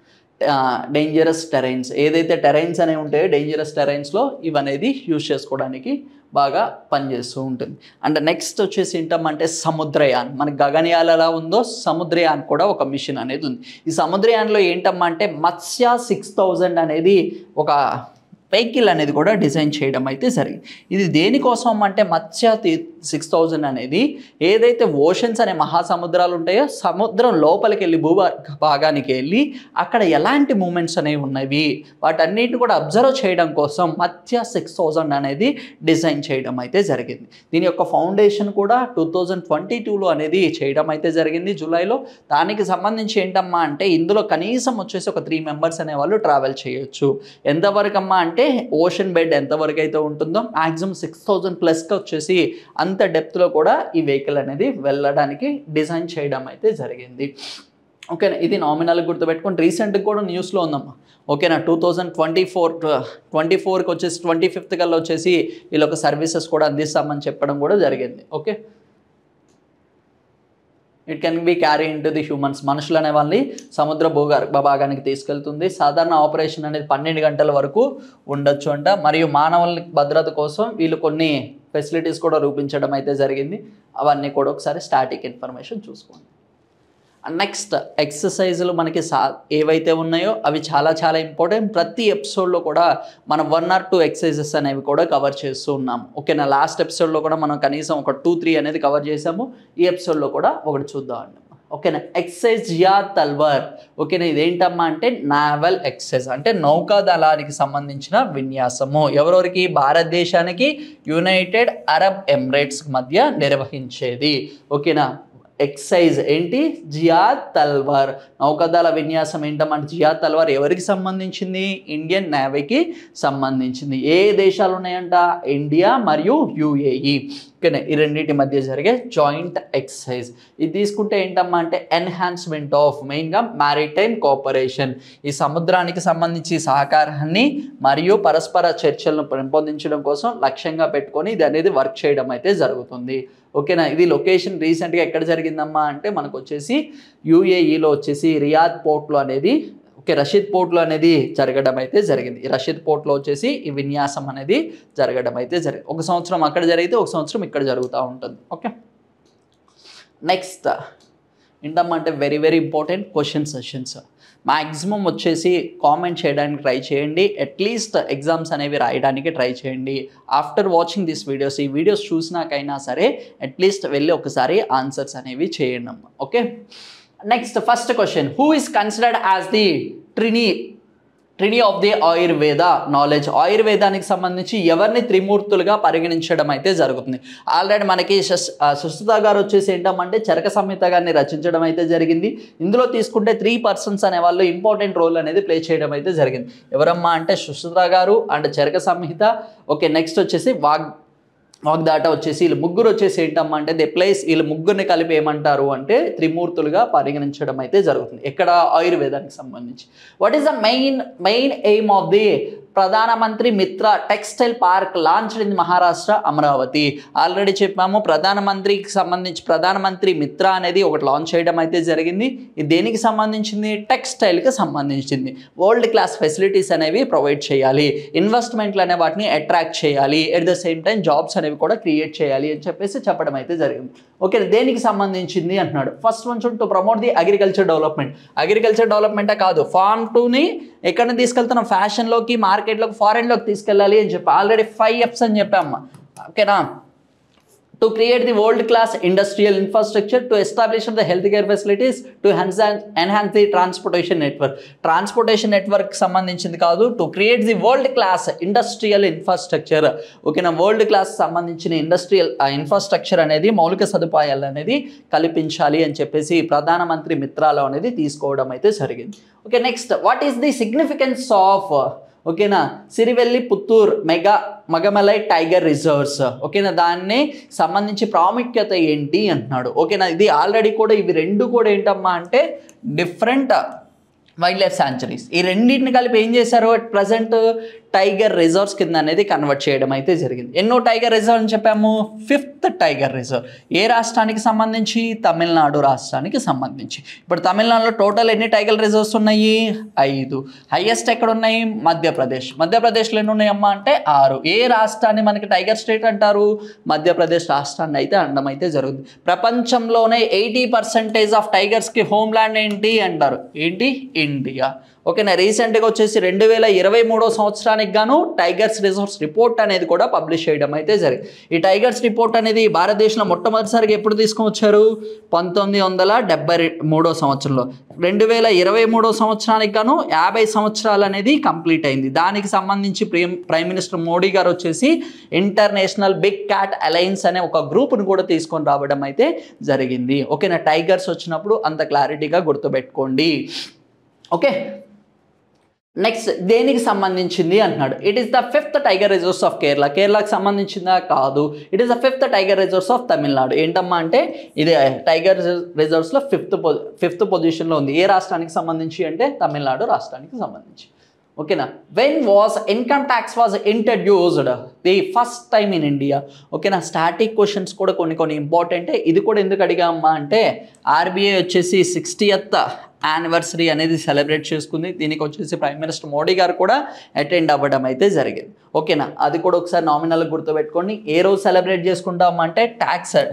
dangerous terrains. ఏదైతే టెరైన్స్ అనేవి ఉంటాయో డేంజరస్ టెరైన్స్లో ఇవనేది యూజ్ చేసుకోవడానికి బాగా పనిచేస్తూ ఉంటుంది. అండ్ నెక్స్ట్ వచ్చేసి ఏంటంటే సముద్రయాన్. మనకి గగనయాన్ ఎలా ఉందో సముద్రయాన్ కూడా ఒక మిషన్ అనేది ఉంది. ఈ సముద్రయాన్లో ఏంటమ్మా అంటే మత్స్య 6000 అనేది ఒక వెహికల్ అనేది కూడా డిజైన్ చేయడం అయితే జరిగింది. ఇది దేనికోసం అంటే మత్స్య 6000 అనేది ఏదైతే ఓషన్స్ అనే మహాసముద్రాలు ఉంటాయో సముద్రం లోపలికి వెళ్ళి భాగానికి వెళ్ళి అక్కడ ఎలాంటి మూమెంట్స్ అనేవి ఉన్నవి వాటన్నిటిని కూడా అబ్జర్వ్ చేయడం కోసం మత్స్య 6000 అనేది డిజైన్ చేయడం అయితే జరిగింది. దీని యొక్క ఫౌండేషన్ కూడా 2022లో అనేది చేయడం అయితే జరిగింది జూలైలో. దానికి సంబంధించి ఏంటమ్మా అంటే ఇందులో కనీసం వచ్చేసి ఒక 3 మెంబర్స్ అనేవాళ్ళు ట్రావెల్ చేయొచ్చు. ఎంతవరకు అమ్మా అంటే ఓషన్ బెడ్ ఎంతవరకు అయితే ఉంటుందో మ్యాక్సిమం 6000+ వచ్చేసి అంత డెప్త్లో కూడా ఈ వెహికల్ అనేది వెళ్ళడానికి డిజైన్ చేయడం అయితే జరిగింది. ఓకేనా. ఇది నామినల్గా గుర్తుపెట్టుకోండి. రీసెంట్గా కూడా న్యూస్లో ఉందమ్మా. ఓకేనా. 2024కి వచ్చేసి 25th కల్లా వచ్చేసి వీళ్ళొక సర్వీసెస్ కూడా అందిస్తామని చెప్పడం కూడా జరిగింది. Okay. It can be carry in to the humans. మనుషులు అనే వాళ్ళని సముద్ర భాగానికి తీసుకెళ్తుంది. సాధారణ ఆపరేషన్ అనేది 12 గంటల వరకు ఉండొచ్చు అంట. మరియు మానవుల భద్రత కోసం వీళ్ళు కొన్ని ఫెసిలిటీస్ కూడా రూపించడం అయితే జరిగింది. అవన్నీ కూడా ఒకసారి స్టాటిక్ ఇన్ఫర్మేషన్ చూసుకోండి. నెక్స్ట్ ఎక్సర్సైజులు మనకి ఏవైతే ఉన్నాయో అవి చాలా చాలా ఇంపార్టెంట్. ప్రతి ఎపిసోడ్లో కూడా మనం 1 or 2 ఎక్సర్సైజెస్ అనేవి కూడా కవర్ చేస్తూ ఉన్నాము. ఓకేనా, లాస్ట్ ఎపిసోడ్లో కూడా మనం కనీసం ఒక 2-3 అనేది కవర్ చేసాము. ఈ ఎపిసోడ్లో కూడా ఒకటి చూద్దామండి. ఓకేనా, ఎక్సర్సైజ్ యా తల్వార్. ఓకేనా, ఇదేంటమ్మా అంటే నావల్ ఎక్సర్సైజ్, అంటే నౌకాదళానికి సంబంధించిన విన్యాసము. ఎవరెవరికి? భారతదేశానికి యునైటెడ్ అరబ్ ఎమిరేట్స్ మధ్య నిర్వహించేది. ఓకేనా, ఎక్సైజ్ ఏంటి? జియాద్ తల్వార్. నౌకాదళ విన్యాసం ఏంటంటే జియాద్ తల్వార్ ఎవరికి సంబంధించింది? ఇండియన్ నేవీకి సంబంధించింది. ఏ దేశాలు ఉన్నాయంట? ఇండియా మరియు యుఏఈ. ఓకేనా, ఈ రెండింటి మధ్య జరిగే జాయింట్ ఎక్సైజ్. ఇది తీసుకుంటే ఏంటమ్మా అంటే ఎన్హాన్స్మెంట్ ఆఫ్ మెయిన్గా మ్యారిటైమ్ కోఆపరేషన్. ఈ సముద్రానికి సంబంధించి సహకారాన్ని మరియు పరస్పర చర్చలను పెంపొందించడం కోసం లక్ష్యంగా పెట్టుకొని ఇది అనేది వర్క్ చేయడం అయితే జరుగుతుంది. ఓకేనా, ఇది లొకేషన్ రీసెంట్గా ఎక్కడ జరిగిందమ్మా అంటే మనకు వచ్చేసి యుఏఈలో వచ్చేసి రియాద్ పోర్ట్లో అనేది, ఓకే, రషీద్ పోర్ట్లో అనేది జరగడం అయితే జరిగింది. ఈ రషీద్ పోర్ట్లో వచ్చేసి ఈ విన్యాసం అనేది జరగడం అయితే జరిగింది. ఒక సంవత్సరం అక్కడ జరిగితే ఒక సంవత్సరం ఇక్కడ జరుగుతూ ఉంటుంది. ఓకే, నెక్స్ట్ ఏంటమ్మా అంటే very very important question sessions. Maximum వచ్చేసి కామెంట్ చేయడానికి ట్రై చేయండి. అట్లీస్ట్ ఎగ్జామ్స్ అనేవి రాయడానికి ట్రై చేయండి. ఆఫ్టర్ వాచింగ్ దిస్ వీడియోస్, ఈ వీడియోస్ చూసినాకైనా సరే అట్లీస్ట్ వెళ్ళి ఒకసారి ఆన్సర్స్ అనేవి చేయండి అమ్మా. Okay, next first question, who is considered as the trinity of the Ayurveda knowledge. ఆయుర్వేదానికి సంబంధించి ఎవరిని త్రిమూర్తులుగా పరిగణించడం అయితే జరుగుతుంది. ఆల్రెడీ మనకి సుశ్రుత గారు వచ్చేసి ఏంటంటే చరక సంహిత గారిని రచించడం అయితే జరిగింది. ఇందులో తీసుకుంటే 3 persons అనే వాళ్ళు ఇంపార్టెంట్ రోల్ అనేది ప్లే చేయడం అయితే జరిగింది. ఎవరమ్మా అంటే సుశ్రుత గారు and Charaka Samhita. Okay, next వచ్చేసి వాగ్దాట వచ్చేసి వీళ్ళు ముగ్గురు వచ్చేసి ఏంటమ్మా అంటే ది ప్లేస్, వీళ్ళు ముగ్గురిని కలిపి ఏమంటారు అంటే త్రిమూర్తులుగా పరిగణించడం అయితే జరుగుతుంది. ఎక్కడ? ఆయుర్వేదానికి సంబంధించి. What is the main aim of the Pradhan Mantri Mitra textile park launched in Maharashtra Amravati. Already చెప్పాము, ప్రధానమంత్రికి సంబంధించి ప్రధానమంత్రి మిత్ర అనేది ఒకటి లాంచ్ చేయడం అయితే జరిగింది. ఇది దేనికి సంబంధించింది? టెక్స్టైల్కి సంబంధించింది. వరల్డ్ క్లాస్ ఫెసిలిటీస్ అనేవి ప్రొవైడ్ చేయాలి, ఇన్వెస్ట్మెంట్లు అనే వాటిని అట్రాక్ట్ చేయాలి, at the same time jobs అనేవి కూడా క్రియేట్ చేయాలి అని చెప్పేసి చెప్పడం అయితే జరిగింది. ఓకే, దేనికి సంబంధించింది అంటున్నాడు. First one to promote the agriculture development. Agriculture డెవలప్మెంటే కాదు, ఫార్మ్ టుని ఎక్కడ తీసుకెళ్తున్నాం? ఫ్యాషన్లోకి, మార్కెట్లోకి, ఫారెన్లోకి తీసుకెళ్ళాలి అని చెప్పి ఆల్రెడీ 5 F's అని చెప్పామ్మా. ఓకేనా, to create the world-class industrial infrastructure, to establish the healthcare facilities, to enhance the transportation network. Transportation network సంబంధించింది కాదు, to create the world-class industrial infrastructure. ఓకేనా, world-class సంబంధించిన ఇండస్ట్రియల్ ఇన్ఫ్రాస్ట్రక్చర్ అనేది మౌలిక సదుపాయాలు అనేది కల్పించాలి అని చెప్పేసి ప్రధానమంత్రి మిత్రాలో అనేది తీసుకోవడం అయితే జరిగింది. Okay, next what is the significance of, ఓకేనా, సిరివెల్లి పుత్తూర్ మగమలై టైగర్ రిజర్వ్స్. ఓకేనా, దాన్ని సంబంధించి ప్రాముఖ్యత ఏంటి అంటున్నాడు. ఓకేనా, ఇది ఆల్రెడీ కూడా ఇవి రెండు కూడా ఏంటమ్మా అంటే డిఫరెంట్ వైల్డ్ లైఫ్ శాంచురీస్. ఈ రెండింటిని కలిపి ఏం చేశారు? అట్ ప్రజెంట్ టైగర్ రిజర్వ్స్ కింద అనేది కన్వర్ట్ చేయడం అయితే జరిగింది. ఎన్నో టైగర్ రిజర్వ్ అని చెప్పాము? 5th tiger reserve. ఏ రాష్ట్రానికి సంబంధించి? తమిళనాడు రాష్ట్రానికి సంబంధించి. ఇప్పుడు తమిళనాడులో టోటల్ ఎన్ని టైగర్ రిజర్వ్స్ ఉన్నాయి? 5. హైయెస్ట్ ఎక్కడ ఉన్నాయి? మధ్యప్రదేశ్. మధ్యప్రదేశ్లో ఎన్ని ఉన్నాయమ్మా అంటే 6. ఏ రాష్ట్రాన్ని మనకి టైగర్ స్టేట్ అంటారు? మధ్యప్రదేశ్ రాష్ట్రాన్ని అయితే అనడం అయితే జరుగుతుంది. ప్రపంచంలోనే 80% ఆఫ్ టైగర్స్కి హోమ్ ల్యాండ్ ఏంటి అంటారు? ఏంటి? ఇండియా. ఓకేనా, రీసెంట్గా వచ్చేసి 2023 సంవత్సరానికి గాను టైగర్స్ రిజర్వ్స్ రిపోర్ట్ అనేది కూడా పబ్లిష్ చేయడం అయితే జరిగింది. ఈ టైగర్స్ రిపోర్ట్ అనేది భారతదేశంలో మొట్టమొదటిసారిగా ఎప్పుడు తీసుకొచ్చారు? 1973 సంవత్సరంలో. 2023 సంవత్సరానికి గాను 50 సంవత్సరాలు అనేది కంప్లీట్ అయింది. దానికి సంబంధించి ప్రైమ్ మినిస్టర్ మోడీ గారు వచ్చేసి ఇంటర్నేషనల్ బిగ్ క్యాట్ అలయన్స్ అనే ఒక గ్రూప్ను కూడా తీసుకొని రావడం అయితే జరిగింది. ఓకేనా, టైగర్స్ వచ్చినప్పుడు అంత క్లారిటీగా గుర్తుపెట్టుకోండి. ఓకే, నెక్స్ట్ దేనికి సంబంధించింది అంటున్నాడు. It is the 5th tiger reserves of Kerala. కేరళకి సంబంధించిందా? కాదు. It is the 5th tiger reserves of Tamil Nadu. ఏంటమ్మా అంటే ఇది టైగర్ రిజర్వ్స్లో 5th పొజిషన్లో ఉంది. ఏ రాష్ట్రానికి సంబంధించి అంటే తమిళనాడు రాష్ట్రానికి సంబంధించి. ఓకేనా, when was income tax was introduced the first time in India. ఓకేనా, స్టాటిక్ క్వశ్చన్స్ కూడా కొన్ని ఇంపార్టెంటే. ఇది కూడా ఎందుకు అడిగామా అంటే ఆర్బీఐ వచ్చేసి 60th యానివర్సరీ అనేది సెలబ్రేట్ చేసుకుంది. దీనికి వచ్చేసి ప్రైమ్ మినిస్టర్ మోడీ గారు కూడా అటెండ్ అవ్వడం అయితే జరిగింది. ఓకేనా, అది కూడా ఒకసారి నామినల్గా గుర్తుపెట్టుకోండి. ఏ రోజు సెలబ్రేట్ చేసుకుంటాం అంటే ట్యాక్స్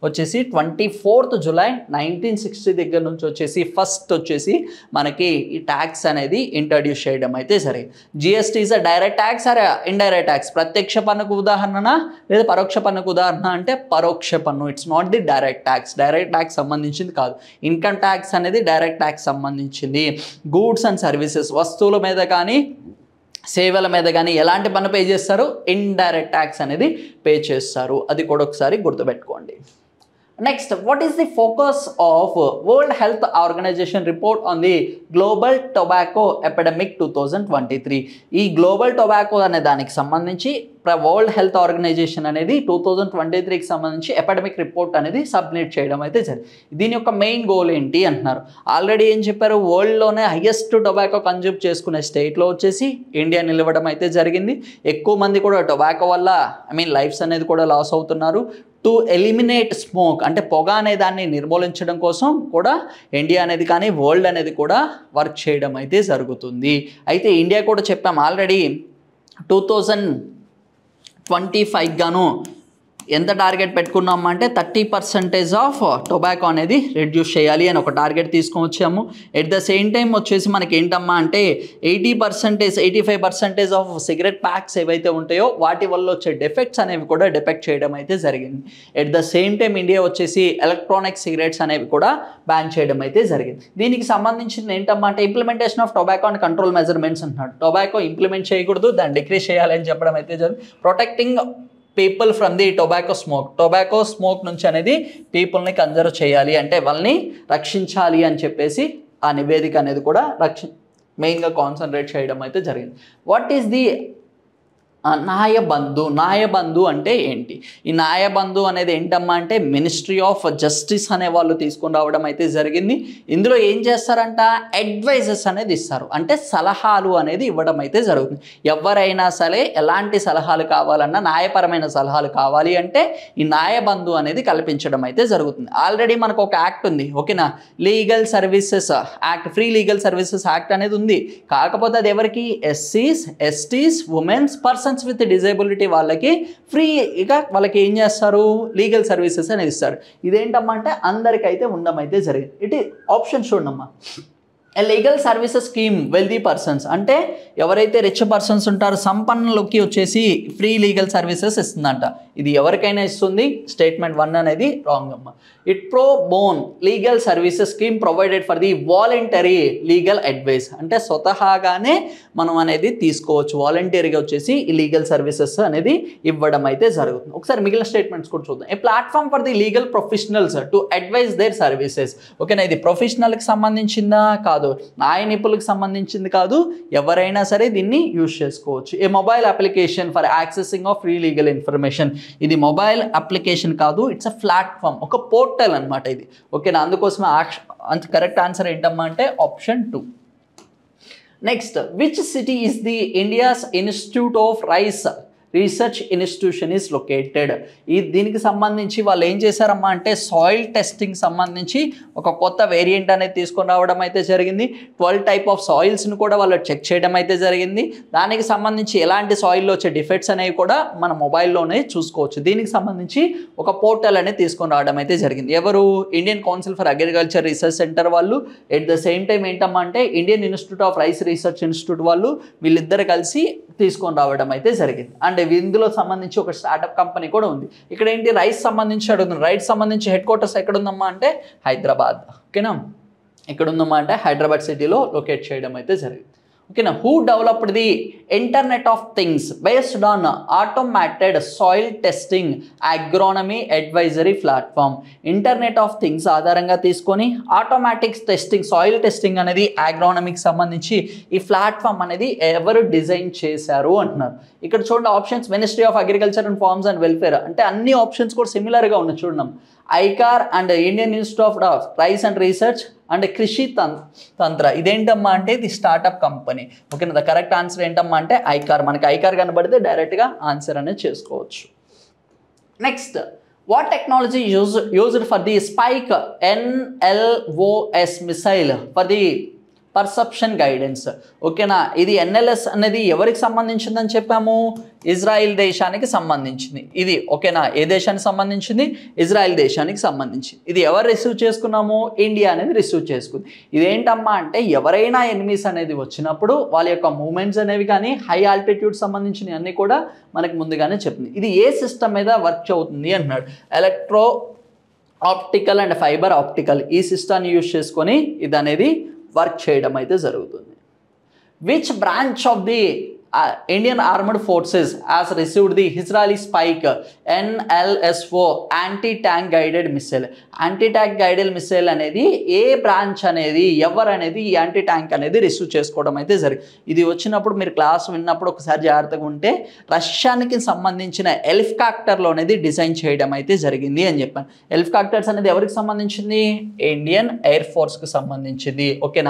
వచ్చేసి 24th July 1960 దగ్గర నుంచి వచ్చేసి ఫస్ట్ వచ్చేసి మనకి ఈ ట్యాక్స్ అనేది ఇంట్రడ్యూస్ చేయడం అయితే జరిగింది. GST is a direct tax or indirect tax? ప్రత్యక్ష పన్నుకు ఉదాహరణ లేదా పరోక్ష పన్నుకు ఉదాహరణ అంటే పరోక్ష పన్ను. It's not the direct tax. Direct tax సంబంధించింది కాదు. ఇన్కమ్ ట్యాక్స్ అనేది డైరెక్ట్ ట్యాక్స్ సంబంధించింది. గూడ్స్ అండ్ సర్వీసెస్, వస్తువుల మీద కానీ సేవల మీద కానీ ఎలాంటి పన్ను పే చేస్తారు? ఇండైరెక్ట్ ట్యాక్స్ అనేది పే చేస్తారు. అది కూడా ఒకసారి గుర్తుపెట్టుకోండి. Next, what is the focus of world health organisation report on the global tobacco epidemic 2023? ఈ గ్లోబల్ టొబాకో అనే దానికి సంబంధించి వరల్డ్ హెల్త్ ఆర్గనైజేషన్ అనేది 2023కి సంబంధించి ఎపిడమిక్ రిపోర్ట్ అనేది సబ్మిట్ చేయడం అయితే జరిగింది. దీని యొక్క మెయిన్ గోల్ ఏంటి అంటున్నారు. ఆల్రెడీ ఏం చెప్పారు? వరల్డ్లోనే హైయెస్ట్ టొబాకో కన్జ్యూమ్ చేసుకునే స్టేట్లో వచ్చేసి ఇండియా నిలవడం అయితే జరిగింది. ఎక్కువ మంది కూడా టొబాకో వల్ల లైఫ్స్ అనేది కూడా లాస్ అవుతున్నారు. టు ఎలిమినేట్ స్మోక్ అంటే పొగ అనే దాన్ని నిర్మూలించడం కోసం కూడా ఇండియా అనేది కానీ వరల్డ్ అనేది కూడా వర్క్ చేయడం అయితే జరుగుతుంది. అయితే ఇండియా కూడా చెప్పాం ఆల్రెడీ 2025 గాను ఎంత టార్గెట్ పెట్టుకున్నామంటే 30% ఆఫ్ టొబాకో అనేది రెడ్యూస్ చేయాలి అని ఒక టార్గెట్ తీసుకొని వచ్చాము. ఎట్ ద సేమ్ టైం వచ్చేసి మనకి ఏంటమ్మా అంటే 85% ఆఫ్ సిగరెట్ ప్యాక్స్ ఏవైతే ఉంటాయో వాటి వల్ల వచ్చే డిఫెక్ట్స్ అనేవి కూడా డిటెక్ట్ చేయడం అయితే జరిగింది. At the same time India వచ్చేసి ఎలక్ట్రానిక్ సిగరెట్స్ అనేవి కూడా బ్యాన్ చేయడం అయితే జరిగింది. దీనికి సంబంధించింది ఏంటమ్మా అంటే implementation of tobacco and control measurements అంటున్నాడు. టొబాకో ఇంప్లిమెంట్ చేయకూడదు, దాన్ని డిక్రీజ్ చేయాలని చెప్పడం అయితే జరిగింది. Protecting people from the tobacco smoke, tobacco smoke నుంచి అనేది పీపుల్ని కన్జర్వ్ చేయాలి అంటే వాళ్ళని రక్షించాలి అని చెప్పేసి ఆ నివేదిక అనేది కూడా మెయిన్గా కాన్సన్ట్రేట్ చేయడం అయితే జరిగింది. What is the Nyaya Bandhu? Nyaya Bandhu అంటే ఏంటి? ఈ న్యాయబంధు అనేది ఏంటమ్మా అంటే మినిస్ట్రీ ఆఫ్ జస్టిస్ అనే వాళ్ళు తీసుకొని రావడం అయితే జరిగింది. ఇందులో ఏం చేస్తారంట? అడ్వైజెస్ అనేది ఇస్తారు, అంటే సలహాలు అనేది ఇవ్వడం అయితే జరుగుతుంది. ఎవరైనా సరే ఎలాంటి సలహాలు కావాలన్నా, న్యాయపరమైన సలహాలు కావాలి అంటే ఈ న్యాయబంధు అనేది కల్పించడం అయితే జరుగుతుంది. ఆల్రెడీ మనకు ఒక యాక్ట్ ఉంది, ఓకేనా, legal services act, free legal services act అనేది ఉంది. కాకపోతే అది ఎవరికి? ఎస్సీస్, STs, womens, persons with disability వాళ్ళకి ఫ్రీగా వాళ్ళకి ఏం చేస్తారు? లీగల్ సర్వీసెస్ అనేది ఇస్తారు. ఇదేంటమ్మా అంటే అందరికైతే ఉండమైతే జరిగింది. ఇటు ఆప్షన్ చూడమ్మా. Legal services scheme wealthy persons అంటే ఎవరైతే రిచ్ పర్సన్స్ ఉంటారో సంపన్నులకి వచ్చేసి ఫ్రీ లీగల్ సర్వీసెస్ ఇస్తుందంట. ఇది ఎవరికైనా ఇస్తుంది. స్టేట్మెంట్ 1 అనేది రాంగ్ అమ్మ. It pro bono legal services scheme provided for the voluntary legal advice అంటే స్వతహాగానే మనం అనేది తీసుకోవచ్చు. వాలంటరీగా వచ్చేసి ఈ లీగల్ సర్వీసెస్ అనేది ఇవ్వడం అయితే జరుగుతుంది. ఒకసారి మిగిలిన స్టేట్మెంట్స్ కూడా చూద్దాం. A platform for the legal professionals to advise their services. ఓకేనా, ఇది ప్రొఫెషనల్కి సంబంధించిందా? కాదు. న్యాయ నిపుణులకు సంబంధించింది కాదు. ఎవరైనా సరే దీన్ని యూజ్ చేసుకోవచ్చు. A mobile application for accessing of free legal information. ఇది మొబైల్ అప్లికేషన్ కాదు, ఇట్స్ అ ప్లాట్ఫామ్, ఒక పోర్టల్ అనమాట ఇది. ఓకేనా, అందుకోసమే కరెక్ట్ ఆన్సర్ ఏంటమ్మా అంటే option 2. Next, which city is the India's institute of rice research institution is located? దీనికి సంబంధించి వాళ్ళు ఏం చేశారమ్మా అంటే సాయిల్ టెస్టింగ్ సంబంధించి ఒక కొత్త వేరియంట్ అనేది తీసుకొని రావడం అయితే జరిగింది. 12 టైప్ ఆఫ్ సాయిల్స్ని కూడా వాళ్ళు చెక్ చేయడం అయితే జరిగింది. దానికి సంబంధించి ఎలాంటి సాయిల్లో వచ్చే డిఫెక్ట్స్ అనేవి కూడా మన మొబైల్లోనే చూసుకోవచ్చు. దీనికి సంబంధించి ఒక పోర్టల్ అనేది తీసుకొని రావడం అయితే జరిగింది. ఎవరు? Indian council for agriculture research centre వాళ్ళు. ఎట్ ద సేమ్ టైం ఏంటమ్మా అంటే Indian institute of rice research institute వాళ్ళు, వీళ్ళిద్దరు కలిసి తీసుకొని రావడం అయితే జరిగింది. అండ్ ఇందులో సంబంధించి ఒక స్టార్ట్అప్ కంపెనీ కూడా ఉంది. ఇక్కడ ఏంటి? రైస్ సంబంధించి అడుగుతుంది. రైస్ సంబంధించి హెడ్ క్వార్టర్స్ ఎక్కడ ఉందమ్మా అంటే హైదరాబాద్. ఓకేనా, ఎక్కడ ఉందమ్మా అంటే హైదరాబాద్ సిటీలో లొకేట్ చేయడం అయితే జరిగింది. ఓకేనా, who developed the internet of things based on automated soil testing agronomy advisory platform. Internet of things ఆధారంగా తీసుకొని ఆటోమేటిక్ టెస్టింగ్, సాయిల్ టెస్టింగ్ అనేది అగ్రోనమీకి సంబంధించి ఈ ప్లాట్ఫామ్ అనేది ఎవరు డిజైన్ చేశారు అంటున్నారు. ఇక్కడ చూడండి options, ministry of agriculture and farms and welfare అంటే అన్ని ఆప్షన్స్ కూడా సిమిలర్గా ఉన్నాయి. చూడండి, ICAR and Indian institute of rice and research and Krishi Tantra. ఇదేంటమ్మా అంటే ఇది స్టార్ట్అప్ కంపెనీ. ఓకేనా, ద కరెక్ట్ ఆన్సర్ ఏంటమ్మా అంటే ఐకార్. మనకి ఐకార్ కనబడితే డైరెక్ట్గా ఆన్సర్ అనేది చేసుకోవచ్చు. Next, what technology used for the spike NLOS missile for the perception guidance. ఓకేనా, ఇది ఎన్ఎల్ఎస్ అనేది ఎవరికి సంబంధించిందని చెప్పాము? ఇజ్రాయిల్ దేశానికి సంబంధించింది ఇది. ఓకేనా, ఏ దేశానికి సంబంధించింది? ఇజ్రాయిల్ దేశానికి సంబంధించింది. ఇది ఎవరు రిసీవ్ చేసుకున్నాము? ఇండియా అనేది రిసీవ్ చేసుకుంది. ఇదేంటమ్మా అంటే ఎవరైనా ఎనిమీస్ అనేది వచ్చినప్పుడు వాళ్ళ యొక్క మూమెంట్స్ అనేవి కానీ హై ఆల్టిట్యూడ్ సంబంధించినవి అన్నీ కూడా మనకి ముందుగానే చెప్తుంది. ఇది ఏ సిస్టమ్ మీద వర్క్ అవుతుంది అన్నాడు. Electro optical and fibre optical ఈ సిస్టమ్ని యూజ్ చేసుకొని ఇది అనేది వర్క్ చేయడం అయితే జరుగుతుంది. Which branch of the Indian armed forces has received the Israeli Spike NLSO anti tank guided missile. Anti tank guided missile అనేది ఏ బ్రాంచ్ అనేది ఎవరు అనేది ఈ యాంటీ ట్యాంక్ అనేది రిసీవ్ చేసుకోవడం అయితే జరిగింది. ఇది వచ్చినప్పుడు మీరు క్లాస్ విన్నప్పుడు ఒకసారి జాగ్రత్తగా ఉంటే రష్యానికి సంబంధించిన ఎలిఫ్కాప్టర్లో అనేది డిజైన్ చేయడం అయితే జరిగింది అని చెప్పాను. ఎలిఫ్కాప్టర్స్ అనేది ఎవరికి సంబంధించింది? ఇండియన్ ఎయిర్ ఫోర్స్కి సంబంధించింది. ఓకేనా,